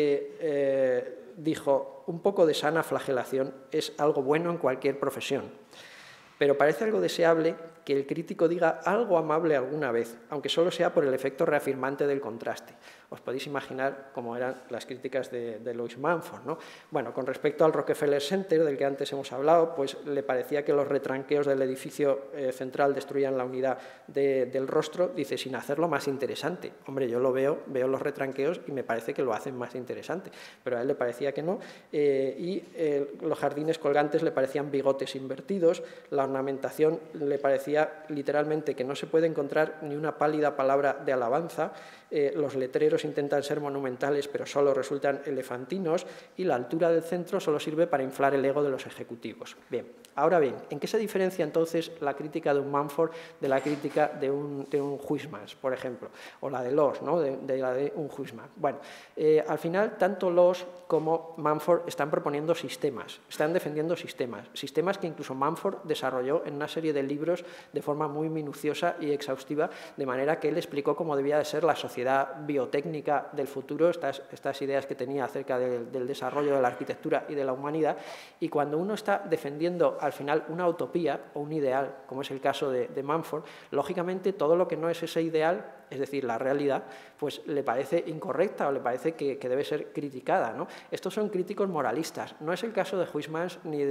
que dijo: un poco de sana flagelación es algo bueno en cualquier profesión, pero parece algo deseable que el crítico diga algo amable alguna vez, aunque solo sea por el efecto reafirmante del contraste. Os podéis imaginar cómo eran las críticas de Louis Mumford, ¿no? Bueno, con respecto al Rockefeller Center, del que antes hemos hablado, pues le parecía que los retranqueos del edificio central destruían la unidad del rostro, dice, sin hacerlo más interesante. Hombre, yo lo veo los retranqueos y me parece que lo hacen más interesante, pero a él le parecía que no, y los jardines colgantes le parecían bigotes invertidos, la ornamentación le parecía literalmente que no se puede encontrar ni una pálida palabra de alabanza, los letreros intentan ser monumentales pero solo resultan elefantinos y la altura del centro solo sirve para inflar el ego de los ejecutivos. Bien, ahora bien, ¿en qué se diferencia entonces la crítica de un Mumford de la crítica de un Huysmans, por ejemplo, o la de Loos, ¿no? de la de un Huysmans? Bueno, al final tanto Loos como Mumford están proponiendo sistemas, están defendiendo sistemas que incluso Mumford desarrolló en una serie de libros de forma muy minuciosa y exhaustiva, de manera que él explicó cómo debía de ser la sociedad biotécnica del futuro, estas ideas que tenía acerca del desarrollo de la arquitectura y de la humanidad, y cuando uno está defendiendo al final una utopía o un ideal, como es el caso de Mumford, lógicamente todo lo que no es ese ideal, es decir, la realidad, pues le parece incorrecta o le parece que debe ser criticada, ¿no? Estos son críticos moralistas, no es el caso de Huysmans ni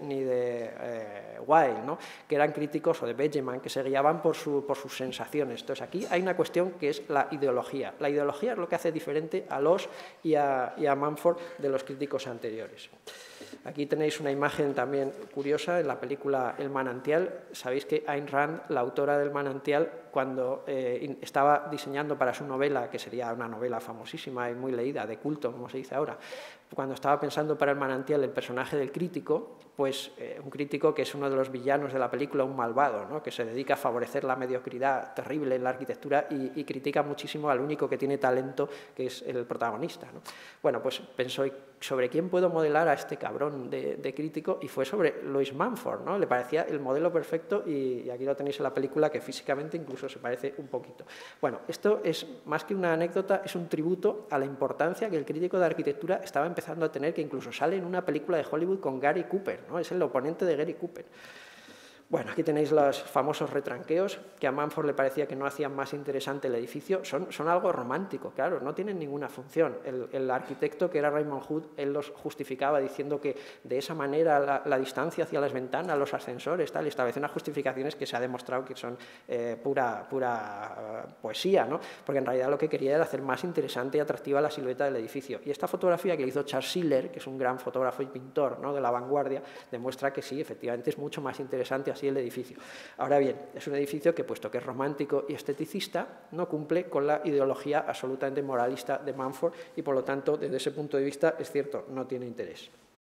de Wilde, ¿no? Que eran críticos, o de Benjamin, que se guiaban por sus sensaciones. Entonces aquí hay una cuestión que es la ideología. La ideología es lo que hace diferente a Loos y a Mumford de los críticos anteriores. Aquí tenéis una imagen también curiosa en la película El manantial. Sabéis que Ayn Rand, la autora del manantial, cuando estaba diseñando para su novela, que sería una novela famosísima y muy leída, de culto, como se dice ahora, cuando estaba pensando para El manantial el personaje del crítico, pues un crítico que es uno de los villanos de la película, un malvado, ¿no? Que se dedica a favorecer la mediocridad terrible en la arquitectura y critica muchísimo al único que tiene talento, que es el protagonista, ¿no? Bueno, pues pensó, ¿sobre quién puedo modelar a este cabrón de crítico? Y fue sobre Louis Mumford, ¿no? Le parecía el modelo perfecto y aquí lo tenéis en la película, que físicamente incluso se parece un poquito. Bueno, esto es más que una anécdota, es un tributo a la importancia que el crítico de arquitectura estaba empezando a tener, que incluso sale en una película de Hollywood con Gary Cooper, ¿no? Es el oponente de Gary Cooper. Bueno, aquí tenéis los famosos retranqueos, que a Mumford le parecía que no hacían más interesante el edificio. Son algo romántico, claro, no tienen ninguna función. El arquitecto, que era Raymond Hood, él los justificaba diciendo que de esa manera la distancia hacia las ventanas, los ascensores, tal, y estableció unas justificaciones que se ha demostrado que son pura poesía, ¿no? Porque en realidad lo que quería era hacer más interesante y atractiva la silueta del edificio. Y esta fotografía que hizo Charles Schiller, que es un gran fotógrafo y pintor, ¿no? De la vanguardia, demuestra que sí, efectivamente es mucho más interesante así el edificio. Ahora bien, es un edificio que, puesto que es romántico y esteticista, no cumple con la ideología absolutamente moralista de Mumford y, por lo tanto, desde ese punto de vista, es cierto, no tiene interés.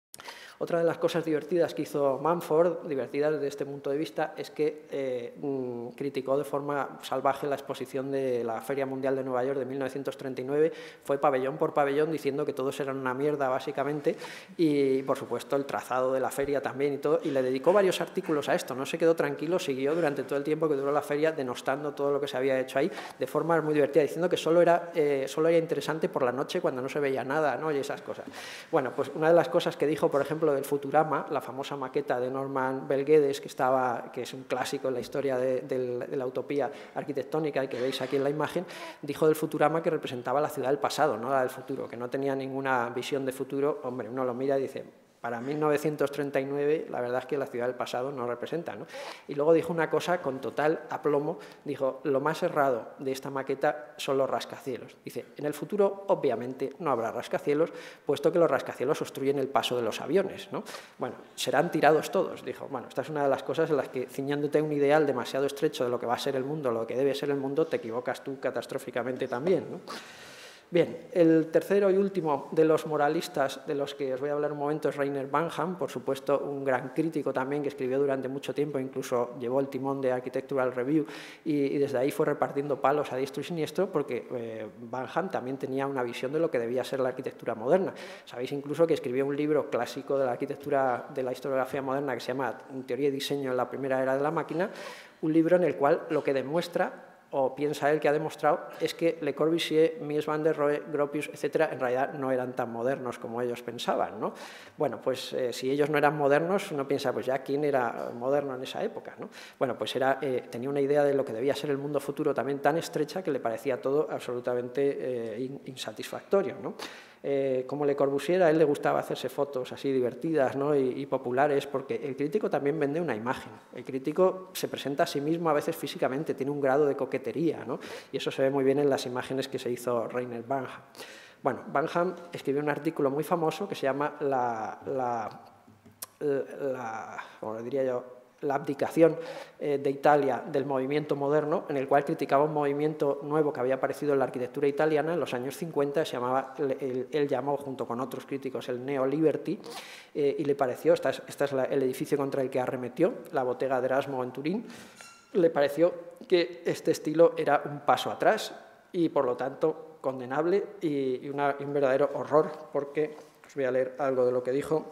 Otra de las cosas divertidas que hizo Mumford, divertidas desde este punto de vista, es que criticó de forma salvaje la exposición de la Feria Mundial de Nueva York de 1939, fue pabellón por pabellón diciendo que todos eran una mierda básicamente y por supuesto el trazado de la feria también y todo, y le dedicó varios artículos a esto, no se quedó tranquilo, siguió durante todo el tiempo que duró la feria denostando todo lo que se había hecho ahí de forma muy divertida, diciendo que solo era interesante por la noche cuando no se veía nada, ¿no? Y esas cosas. Bueno, pues una de las cosas que dijo, por ejemplo, del Futurama, la famosa maqueta de Norman Bel Geddes, que es un clásico en la historia de la utopía arquitectónica y que veis aquí en la imagen, dijo del Futurama que representaba la ciudad del pasado, no la del futuro, que no tenía ninguna visión de futuro. Hombre, uno lo mira y dice, para 1939 la verdad es que la ciudad del pasado no representa, ¿no? Y luego dijo una cosa con total aplomo, dijo, lo más errado de esta maqueta son los rascacielos. Dice, en el futuro obviamente no habrá rascacielos, puesto que los rascacielos obstruyen el paso de los aviones, ¿no? Bueno, serán tirados todos, dijo. Bueno, esta es una de las cosas en las que, ciñéndote a un ideal demasiado estrecho de lo que va a ser el mundo, lo que debe ser el mundo, te equivocas tú catastróficamente también, ¿no? Bien, el tercero y último de los moralistas de los que os voy a hablar un momento es Rainer Banham, por supuesto un gran crítico también que escribió durante mucho tiempo, incluso llevó el timón de Architectural Review y desde ahí fue repartiendo palos a diestro y siniestro porque Banham también tenía una visión de lo que debía ser la arquitectura moderna. Sabéis incluso que escribió un libro clásico de la arquitectura, de la historiografía moderna que se llama Teoría y diseño en la primera era de la máquina, un libro en el cual lo que demuestra o piensa él que ha demostrado, es que Le Corbusier, Mies van der Rohe, Gropius, etcétera, en realidad no eran tan modernos como ellos pensaban, ¿no? Bueno, pues si ellos no eran modernos, uno piensa, pues ya, ¿quién era moderno en esa época, ¿no? Bueno, pues tenía una idea de lo que debía ser el mundo futuro también tan estrecha que le parecía todo absolutamente insatisfactorio, ¿no? Como Le Corbusier, a él le gustaba hacerse fotos así divertidas, ¿no? y populares, porque el crítico también vende una imagen. El crítico se presenta a sí mismo a veces físicamente, tiene un grado de coquetería, ¿no? Y eso se ve muy bien en las imágenes que se hizo Rainer Banham. Bueno, Banham escribió un artículo muy famoso que se llama ¿cómo lo diría yo?, la abdicación de Italia del movimiento moderno, en el cual criticaba un movimiento nuevo que había aparecido en la arquitectura italiana en los años 50, se llamaba, él llamó junto con otros críticos el Neo Liberty, y le pareció, este es el edificio contra el que arremetió, la Bottega d'Erasmo en Turín, le pareció que este estilo era un paso atrás y por lo tanto condenable y un verdadero horror, porque os voy a leer algo de lo que dijo.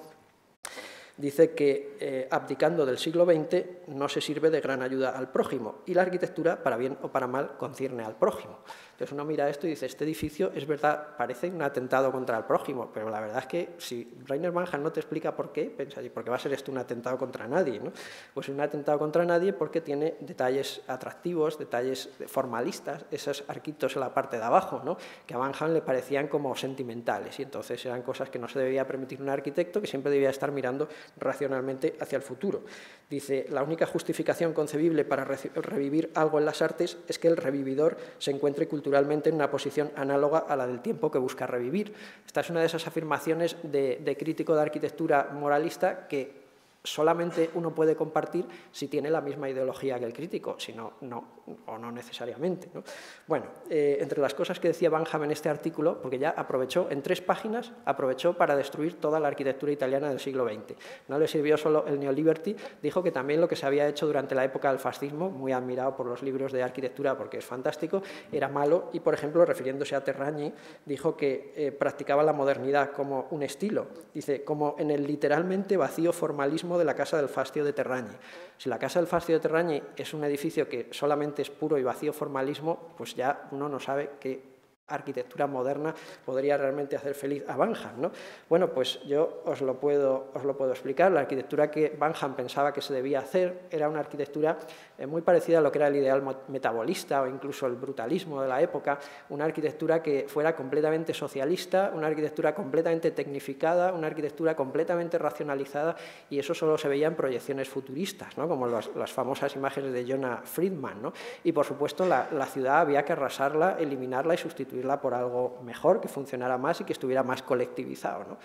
Dice que abdicando del siglo XX no se sirve de gran ayuda al prójimo y la arquitectura, para bien o para mal, concierne al prójimo. Entonces uno mira esto y dice, este edificio es verdad, parece un atentado contra el prójimo, pero la verdad es que si Rainer Banham no te explica por qué, piensa, ¿y por qué va a ser esto un atentado contra nadie, ¿no? Pues un atentado contra nadie porque tiene detalles atractivos, detalles formalistas, esos arquitos en la parte de abajo, ¿no? Que a Banham le parecían como sentimentales y entonces eran cosas que no se debía permitir un arquitecto, que siempre debía estar mirando racionalmente hacia el futuro. Dice, la única justificación concebible para revivir algo en las artes es que el revividor se encuentre culturalmente en una posición análoga a la del tiempo que busca revivir. Esta es una de esas afirmaciones de crítico de arquitectura moralista que solamente uno puede compartir si tiene la misma ideología que el crítico, si no, no, o no necesariamente, ¿no? Bueno, entre las cosas que decía Banham en este artículo, porque ya aprovechó, en 3 páginas, aprovechó para destruir toda la arquitectura italiana del siglo XX. No le sirvió solo el Neo-Liberty, dijo que también lo que se había hecho durante la época del fascismo, muy admirado por los libros de arquitectura porque es fantástico, era malo y, por ejemplo, refiriéndose a Terragni, dijo que practicaba la modernidad como un estilo, dice, como en el literalmente vacío formalismo de la Casa del Fastio de Terragni. Si la Casa del Fastio de Terragni es un edificio que solamente es puro y vacío formalismo, pues ya uno no sabe qué arquitectura moderna podría realmente hacer feliz a Banham, ¿no? Bueno, pues yo os lo puedo explicar. La arquitectura que Banham pensaba que se debía hacer era una arquitectura muy parecida a lo que era el ideal metabolista o incluso el brutalismo de la época, una arquitectura que fuera completamente socialista, una arquitectura completamente tecnificada, una arquitectura completamente racionalizada, y eso solo se veía en proyecciones futuristas, ¿no? Como las famosas imágenes de Jonah Friedman, ¿no? Y por supuesto la ciudad había que arrasarla, eliminarla y sustituirla por algo mejor, que funcionara más y que estuviera más colectivizado, ¿no?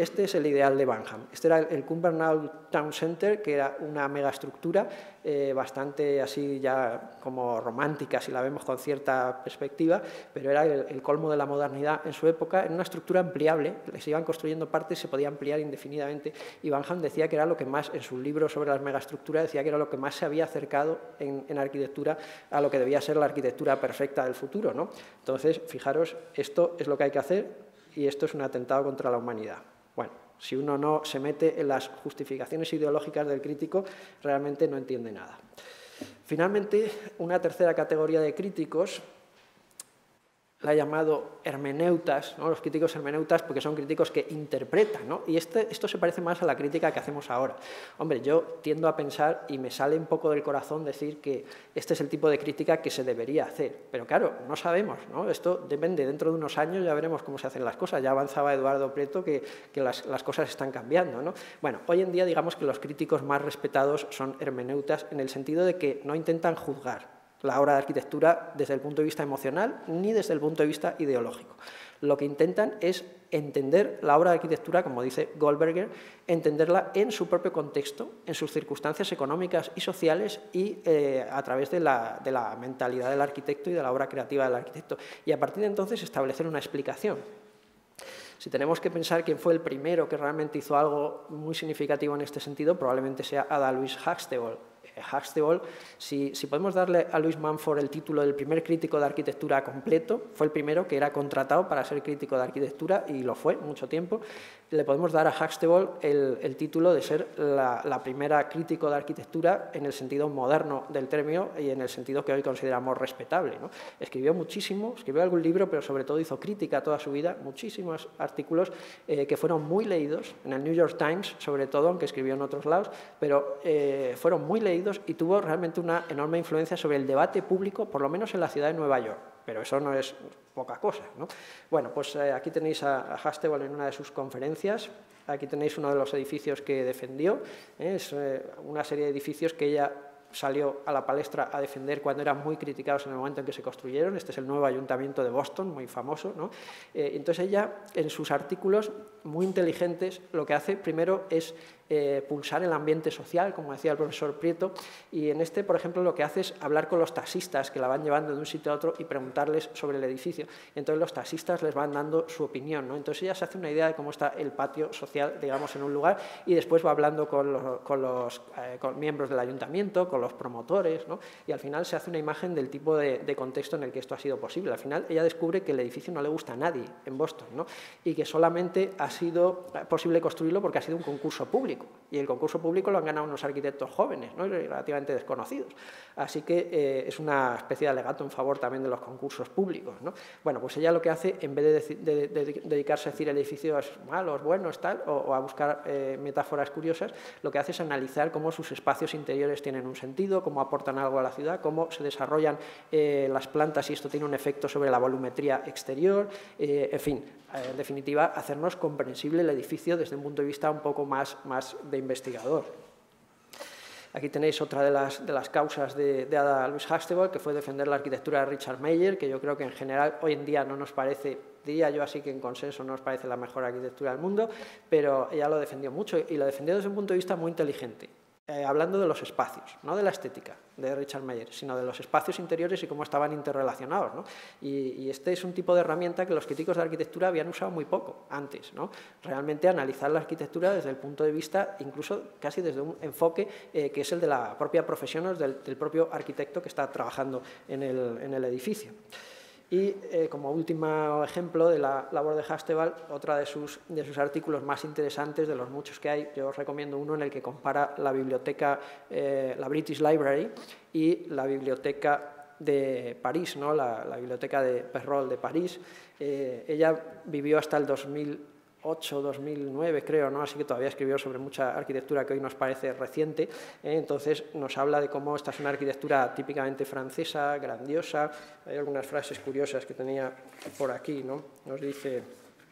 Este es el ideal de Banham. Este era el Cumbernauld Town Center, que era una megaestructura bastante así ya como romántica, si la vemos con cierta perspectiva, pero era el colmo de la modernidad en su época, en una estructura ampliable, se iban construyendo partes, se podía ampliar indefinidamente, y Banham decía que era lo que más, en sus libros sobre las megaestructuras, decía que era lo que más se había acercado en arquitectura a lo que debía ser la arquitectura perfecta del futuro, ¿no? Entonces, fijaros, esto es lo que hay que hacer y esto es un atentado contra la humanidad. Bueno, si uno no se mete en las justificaciones ideológicas del crítico, realmente no entiende nada. Finalmente, una tercera categoría de críticos la he llamado hermeneutas, ¿no? Los críticos hermeneutas, porque son críticos que interpretan, ¿no? Y esto se parece más a la crítica que hacemos ahora. Hombre, yo tiendo a pensar, y me sale un poco del corazón decir que este es el tipo de crítica que se debería hacer, pero claro, no sabemos, ¿no? Esto depende, dentro de unos años ya veremos cómo se hacen las cosas. Ya avanzaba Eduardo Prieto que las cosas están cambiando, ¿no? Bueno, hoy en día digamos que los críticos más respetados son hermeneutas en el sentido de que no intentan juzgar la obra de arquitectura desde el punto de vista emocional ni desde el punto de vista ideológico. Lo que intentan es entender la obra de arquitectura, como dice Goldberger, entenderla en su propio contexto, en sus circunstancias económicas y sociales y a través de la mentalidad del arquitecto y de la obra creativa del arquitecto. Y a partir de entonces establecer una explicación. Si tenemos que pensar quién fue el primero que realmente hizo algo muy significativo en este sentido, probablemente sea Ada Louise Huxtable. Huxtable, si podemos darle a Louis Mumford el título del primer crítico de arquitectura completo, fue el primero que era contratado para ser crítico de arquitectura y lo fue mucho tiempo, le podemos dar a Huxtable el título de ser la primera crítico de arquitectura en el sentido moderno del término y en el sentido que hoy consideramos respetable, ¿no? Escribió muchísimo, escribió algún libro, pero sobre todo hizo crítica toda su vida, muchísimos artículos que fueron muy leídos, en el New York Times sobre todo, aunque escribió en otros lados, pero fueron muy leídos y tuvo realmente una enorme influencia sobre el debate público, por lo menos en la ciudad de Nueva York, pero eso no es poca cosa, ¿no? Bueno, pues aquí tenéis a Huxtable en una de sus conferencias, aquí tenéis uno de los edificios que defendió, es una serie de edificios que ella salió a la palestra a defender cuando eran muy criticados en el momento en que se construyeron. Este es el nuevo ayuntamiento de Boston, muy famoso, ¿no? Entonces ella, en sus artículos muy inteligentes, lo que hace primero es pulsar el ambiente social, como decía el profesor Prieto, y en este, por ejemplo, lo que hace es hablar con los taxistas que la van llevando de un sitio a otro y preguntarles sobre el edificio. Entonces los taxistas les van dando su opinión, ¿no? Entonces ella se hace una idea de cómo está el patio social, digamos, en un lugar, y después va hablando con miembros del ayuntamiento, con los promotores, ¿no? Y al final se hace una imagen del tipo de contexto en el que esto ha sido posible. Al final ella descubre que el edificio no le gusta a nadie en Boston, ¿no? Y que solamente ha sido posible construirlo porque ha sido un concurso público. Y el concurso público lo han ganado unos arquitectos jóvenes, ¿no? Y relativamente desconocidos. Así que es una especie de alegato en favor también de los concursos públicos, ¿no? Bueno, pues ella lo que hace, en vez de dedicarse a decir el edificio es malo, es bueno, es tal, o a buscar metáforas curiosas, lo que hace es analizar cómo sus espacios interiores tienen un sentido, cómo aportan algo a la ciudad, cómo se desarrollan las plantas y esto tiene un efecto sobre la volumetría exterior, en fin, en definitiva, hacernos comprensible el edificio desde un punto de vista un poco más de investigador. Aquí tenéis otra de las causas de Ada Louise Huxtable, que fue defender la arquitectura de Richard Meier, que yo creo que en general hoy en día no nos parece, diría yo así que en consenso no nos parece la mejor arquitectura del mundo, pero ella lo defendió mucho y lo defendió desde un punto de vista muy inteligente. Hablando de los espacios, no de la estética de Richard Meier, sino de los espacios interiores y cómo estaban interrelacionados, ¿no? Y este es un tipo de herramienta que los críticos de arquitectura habían usado muy poco antes, ¿no? Realmente analizar la arquitectura desde el punto de vista, incluso casi desde un enfoque que es el de la propia profesión o del propio arquitecto que está trabajando en el edificio. Y como último ejemplo de la labor de Huxtable, otra de sus artículos más interesantes, de los muchos que hay, yo os recomiendo uno en el que compara la biblioteca, la British Library y la biblioteca de París, ¿no? la biblioteca de Perrault de París. Ella vivió hasta el 2008, 2009 creo, ¿no? Así que todavía escribió sobre mucha arquitectura que hoy nos parece reciente, entonces nos habla de cómo esta es una arquitectura típicamente francesa, grandiosa. Hay algunas frases curiosas que tenía por aquí, ¿no? Nos dice: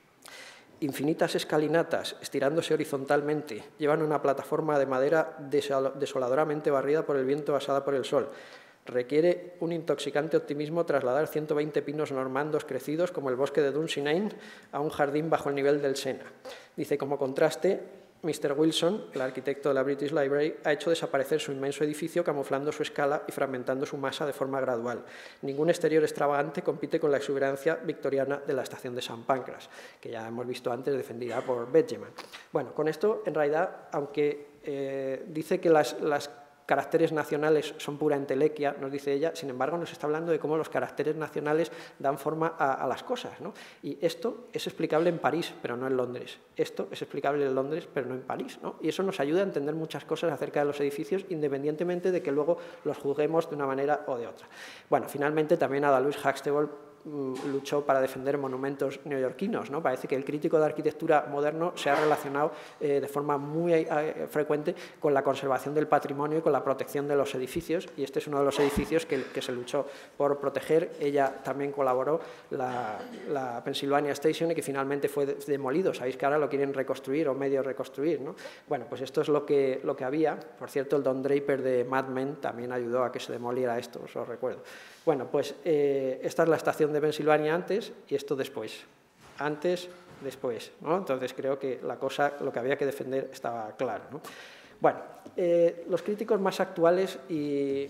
infinitas escalinatas, estirándose horizontalmente, llevan una plataforma de madera desoladoramente barrida por el viento, asada por el sol. requiere un intoxicante optimismo trasladar 120 pinos normandos crecidos como el bosque de Dunsinane a un jardín bajo el nivel del Sena. Dice, como contraste, Mr. Wilson, el arquitecto de la British Library, ha hecho desaparecer su inmenso edificio camuflando su escala y fragmentando su masa de forma gradual. Ningún exterior extravagante compite con la exuberancia victoriana de la estación de St. Pancras, que ya hemos visto antes defendida por Benjamin. Bueno, con esto, en realidad, aunque dice que las caracteres nacionales son pura entelequia, nos dice ella, sin embargo nos está hablando de cómo los caracteres nacionales dan forma a las cosas, ¿no? Y esto es explicable en París, pero no en Londres. Esto es explicable en Londres, pero no en París, ¿no? Y eso nos ayuda a entender muchas cosas acerca de los edificios, independientemente de que luego los juzguemos de una manera o de otra. Bueno, finalmente también Ada Louise Huxtable luchó para defender monumentos neoyorquinos, ¿no? Parece que el crítico de arquitectura moderno se ha relacionado de forma muy frecuente con la conservación del patrimonio y con la protección de los edificios, y este es uno de los edificios que se luchó por proteger. Ella también colaboró la Pennsylvania Station y que finalmente fue demolido. Sabéis que ahora lo quieren reconstruir o medio reconstruir, ¿no? Bueno, pues esto es lo que había. Por cierto, el Don Draper de Mad Men también ayudó a que se demoliera esto, os lo recuerdo. Bueno, pues esta es la estación de Pensilvania antes y esto después. Antes, después, ¿no? Entonces creo que la cosa, lo que había que defender estaba claro, ¿no? Bueno, los críticos más actuales y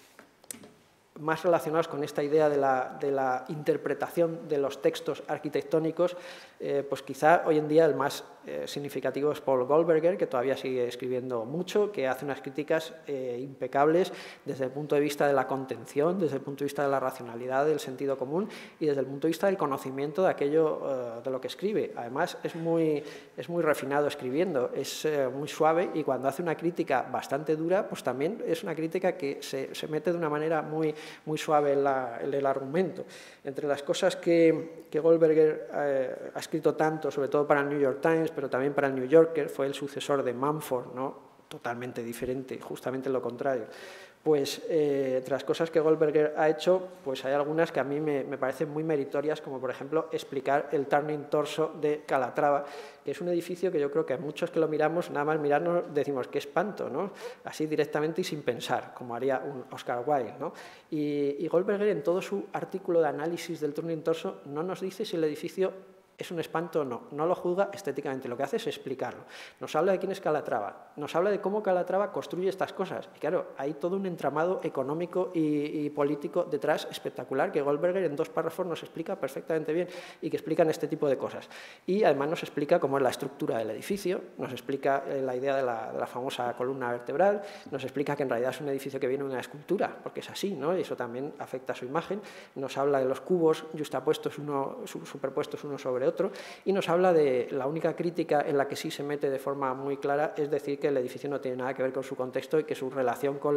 más relacionados con esta idea de la interpretación de los textos arquitectónicos, pues quizá hoy en día el más significativo es Paul Goldberger, que todavía sigue escribiendo mucho, que hace unas críticas impecables desde el punto de vista de la contención, desde el punto de vista de la racionalidad, del sentido común y desde el punto de vista del conocimiento de aquello de lo que escribe. Además, es muy refinado escribiendo, es muy suave, y cuando hace una crítica bastante dura, pues también es una crítica que se mete de una manera muy suave en el argumento. Entre las cosas que Goldberger ha escrito tanto, sobre todo para el New York Times, pero también para el New Yorker, fue el sucesor de Mumford, ¿no? Totalmente diferente, justamente lo contrario. Pues entre las cosas que Goldberger ha hecho, pues hay algunas que a mí me parecen muy meritorias, como por ejemplo explicar el Turning Torso de Calatrava, que es un edificio que yo creo que a muchos que lo miramos, nada más mirarnos, decimos qué espanto, ¿no? Así directamente y sin pensar, como haría un Oscar Wilde, ¿no? Y Goldberger, en todo su artículo de análisis del Turning Torso, no nos dice si el edificio es un espanto o no, no lo juzga estéticamente, lo que hace es explicarlo. Nos habla de quién es Calatrava, nos habla de cómo Calatrava construye estas cosas. Y claro, hay todo un entramado económico y político detrás espectacular que Goldberger en 2 párrafos nos explica perfectamente bien y que explican este tipo de cosas. Y además nos explica cómo es la estructura del edificio, nos explica la idea de la famosa columna vertebral, nos explica que en realidad es un edificio que viene de una escultura, porque es así, ¿no? Y eso también afecta a su imagen. Nos habla de los cubos justapuestos superpuestos uno sobre otro, y nos habla de la única crítica en la que sí se mete de forma muy clara, es decir, que el edificio no tiene nada que ver con su contexto y que su relación con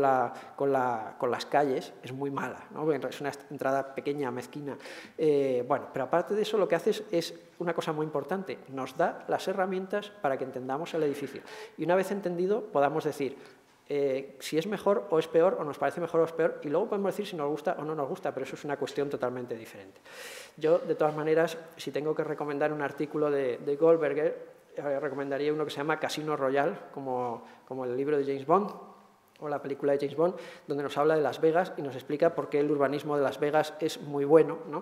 las calles es muy mala, ¿no? Es una entrada pequeña, mezquina. Bueno, pero aparte de eso, lo que hace es una cosa muy importante, nos da las herramientas para que entendamos el edificio. Y una vez entendido, podamos decir si es mejor o es peor, o nos parece mejor o es peor, y luego podemos decir si nos gusta o no nos gusta, pero eso es una cuestión totalmente diferente. Yo, de todas maneras, si tengo que recomendar un artículo de Goldberger, recomendaría uno que se llama Casino Royale, como el libro de James Bond, o la película de James Bond, donde nos habla de Las Vegas y nos explica por qué el urbanismo de Las Vegas es muy bueno, ¿no?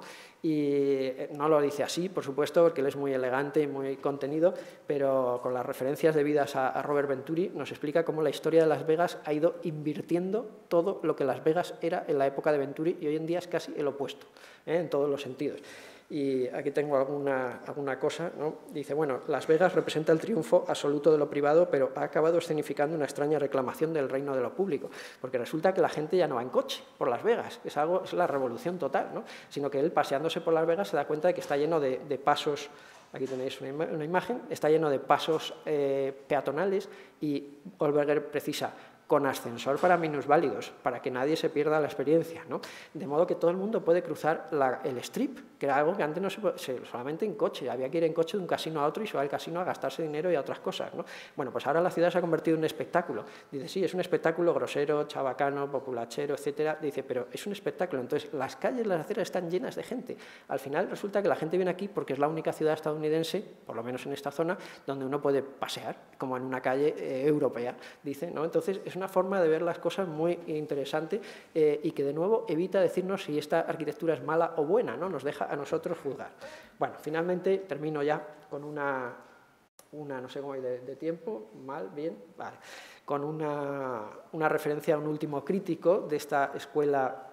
Y no lo dice así, por supuesto, porque él es muy elegante y muy contenido, pero con las referencias debidas a Robert Venturi nos explica cómo la historia de Las Vegas ha ido invirtiendo todo lo que Las Vegas era en la época de Venturi y hoy en día es casi el opuesto, en todos los sentidos. Y aquí tengo alguna cosa, ¿no? Dice, bueno, Las Vegas representa el triunfo absoluto de lo privado, pero ha acabado escenificando una extraña reclamación del reino de lo público, porque resulta que la gente ya no va en coche por Las Vegas, es la revolución total, ¿no? Sino que él, paseándose por Las Vegas, se da cuenta de que está lleno de pasos. Aquí tenéis una imagen, está lleno de pasos peatonales, y Goldberger precisa con ascensor para minusválidos, para que nadie se pierda la experiencia, ¿no? De modo que todo el mundo puede cruzar el Strip, que era algo que antes no solamente en coche, había que ir en coche de un casino a otro y se va al casino a gastarse dinero y a otras cosas, ¿no? Bueno, pues ahora la ciudad se ha convertido en un espectáculo. Dice, sí, es un espectáculo grosero, chabacano, populachero, etcétera. Dice, pero es un espectáculo. Entonces, las calles, las aceras están llenas de gente. Al final resulta que la gente viene aquí porque es la única ciudad estadounidense, por lo menos en esta zona, donde uno puede pasear, como en una calle europea, dice, ¿no? Entonces, es una forma de ver las cosas muy interesante y que, de nuevo, evita decirnos si esta arquitectura es mala o buena, ¿no? Nos deja a nosotros juzgar. Bueno, finalmente termino ya con una no sé cómo hay de tiempo, mal, bien, vale, con una referencia a un último crítico de esta escuela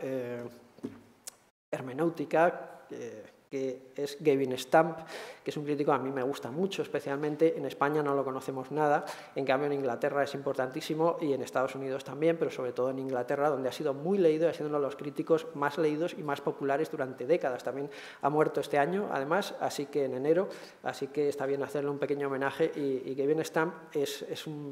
hermenéutica, que es Gavin Stamp, que es un crítico que a mí me gusta mucho, especialmente en España no lo conocemos nada, en cambio en Inglaterra es importantísimo y en Estados Unidos también, pero sobre todo en Inglaterra, donde ha sido muy leído y ha sido uno de los críticos más leídos y más populares durante décadas. También ha muerto este año, además, así que en enero, así que está bien hacerle un pequeño homenaje y Gavin Stamp es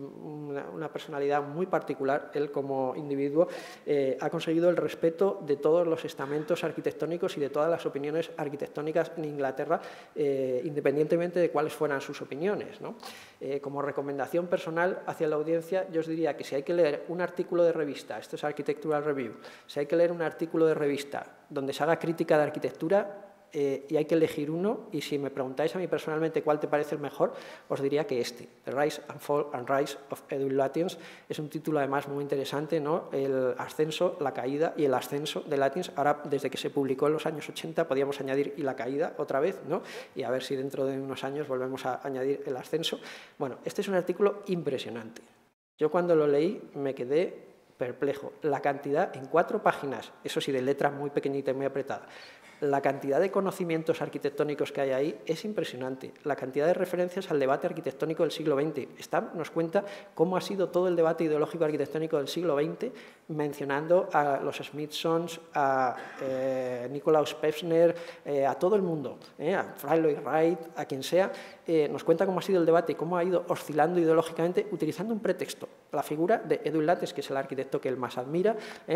una personalidad muy particular. Él, como individuo, ha conseguido el respeto de todos los estamentos arquitectónicos y de todas las opiniones arquitectónicas en Inglaterra, independientemente de cuáles fueran sus opiniones, ¿no? Como recomendación personal hacia la audiencia, yo os diría que si hay que leer un artículo de revista, esto es Architectural Review, si hay que leer un artículo de revista donde se haga crítica de arquitectura, y hay que elegir uno, y si me preguntáis a mí personalmente cuál te parece el mejor, os diría que este, The Rise and Fall and Rise of Edwin Lutyens. Es un título además muy interesante, ¿no? El ascenso, la caída y el ascenso de Lutyens. Ahora, desde que se publicó en los años 80, podíamos añadir y la caída otra vez, ¿no? Y a ver si dentro de unos años volvemos a añadir el ascenso. Bueno, este es un artículo impresionante. Yo cuando lo leí me quedé perplejo. La cantidad, en 4 páginas, eso sí, de letra muy pequeñita y muy apretada, la cantidad de conocimientos arquitectónicos que hay ahí es impresionante. La cantidad de referencias al debate arquitectónico del siglo XX. Stamp nos cuenta cómo ha sido todo el debate ideológico arquitectónico del siglo XX, mencionando a los Smithsons, a Nikolaus Pevsner, a todo el mundo, a Fry Wright, a quien sea. Nos cuenta cómo ha sido el debate y cómo ha ido oscilando ideológicamente utilizando un pretexto, la figura de Edwin Lutyens, que es el arquitecto que él más admira,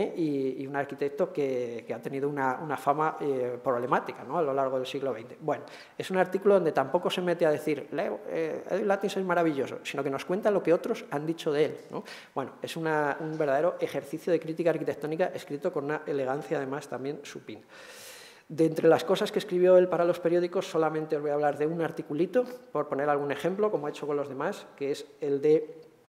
y un arquitecto que ha tenido una fama problemática, ¿no? A lo largo del siglo XX. Bueno, es un artículo donde tampoco se mete a decir Edwin Lutyens es maravilloso, sino que nos cuenta lo que otros han dicho de él, ¿no? Bueno, es un verdadero ejercicio de crítica arquitectónica escrito con una elegancia además también supina. De entre las cosas que escribió él para los periódicos, solamente os voy a hablar de un articulito, por poner algún ejemplo, como he hecho con los demás, que es el de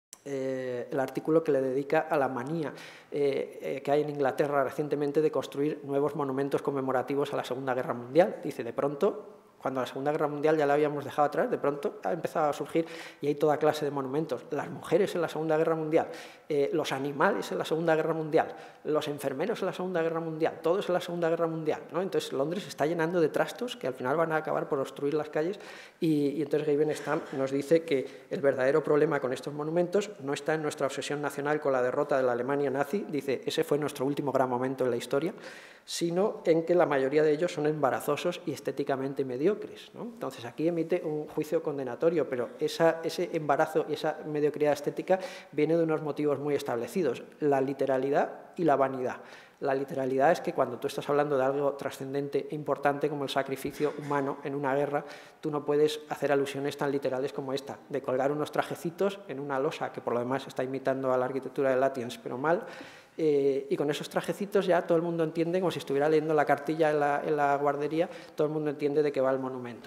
el artículo que le dedica a la manía que hay en Inglaterra recientemente de construir nuevos monumentos conmemorativos a la Segunda Guerra Mundial. Dice, de pronto, cuando la Segunda Guerra Mundial ya la habíamos dejado atrás, de pronto ha empezado a surgir y hay toda clase de monumentos. Las mujeres en la Segunda Guerra Mundial, los animales en la Segunda Guerra Mundial, los enfermeros en la Segunda Guerra Mundial, todos en la Segunda Guerra Mundial, ¿no? Entonces Londres se está llenando de trastos que al final van a acabar por obstruir las calles y entonces Gavin Stamp nos dice que el verdadero problema con estos monumentos no está en nuestra obsesión nacional con la derrota de la Alemania nazi, dice, ese fue nuestro último gran momento en la historia, sino en que la mayoría de ellos son embarazosos y estéticamente mediocres, ¿no? Entonces aquí emite un juicio condenatorio, pero ese embarazo y esa mediocridad estética viene de unos motivos muy establecidos, la literalidad y la vanidad. La literalidad es que cuando tú estás hablando de algo trascendente e importante como el sacrificio humano en una guerra, tú no puedes hacer alusiones tan literales como esta, de colgar unos trajecitos en una losa, que por lo demás está imitando a la arquitectura de Lutyens, pero mal, y con esos trajecitos ya todo el mundo entiende, como si estuviera leyendo la cartilla en la guardería, todo el mundo entiende de qué va el monumento.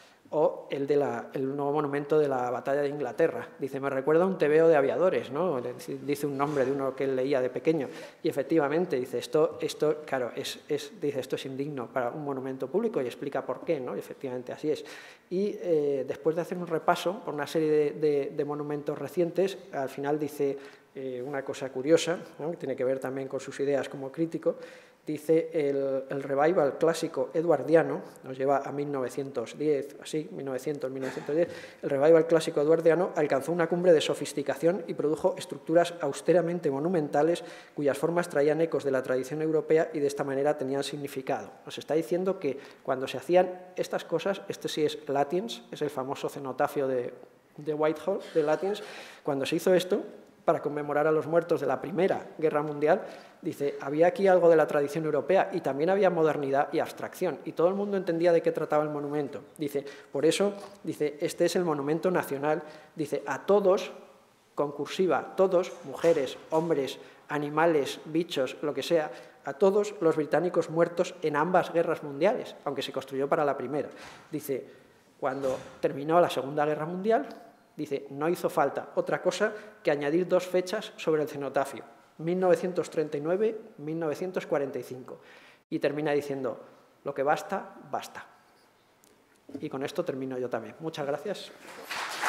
O el nuevo monumento de la batalla de Inglaterra. Dice, me recuerda a un tebeo de aviadores, ¿no? Dice un nombre de uno que él leía de pequeño. Y efectivamente, dice, esto claro, dice, esto es indigno para un monumento público y explica por qué, ¿no? Y efectivamente, así es. Y después de hacer un repaso por una serie de monumentos recientes, al final dice una cosa curiosa, ¿no? Que tiene que ver también con sus ideas como crítico. Dice, el revival clásico eduardiano, nos lleva a 1910, así, 1910, el revival clásico eduardiano alcanzó una cumbre de sofisticación y produjo estructuras austeramente monumentales cuyas formas traían ecos de la tradición europea y de esta manera tenían significado. Nos está diciendo que cuando se hacían estas cosas, este sí es Lutyens, es el famoso cenotafio de Whitehall, de Lutyens, cuando se hizo esto, para conmemorar a los muertos de la Primera Guerra Mundial, dice, había aquí algo de la tradición europea y también había modernidad y abstracción, y todo el mundo entendía de qué trataba el monumento. Dice, por eso, dice, este es el monumento nacional, dice, a todos, con cursiva, todos, mujeres, hombres, animales, bichos, lo que sea, a todos los británicos muertos en ambas guerras mundiales, aunque se construyó para la primera. Dice, cuando terminó la Segunda Guerra Mundial, Dice, no hizo falta otra cosa que añadir 2 fechas sobre el cenotafio, 1939-1945. Y termina diciendo, lo que basta, basta. Y con esto termino yo también. Muchas gracias.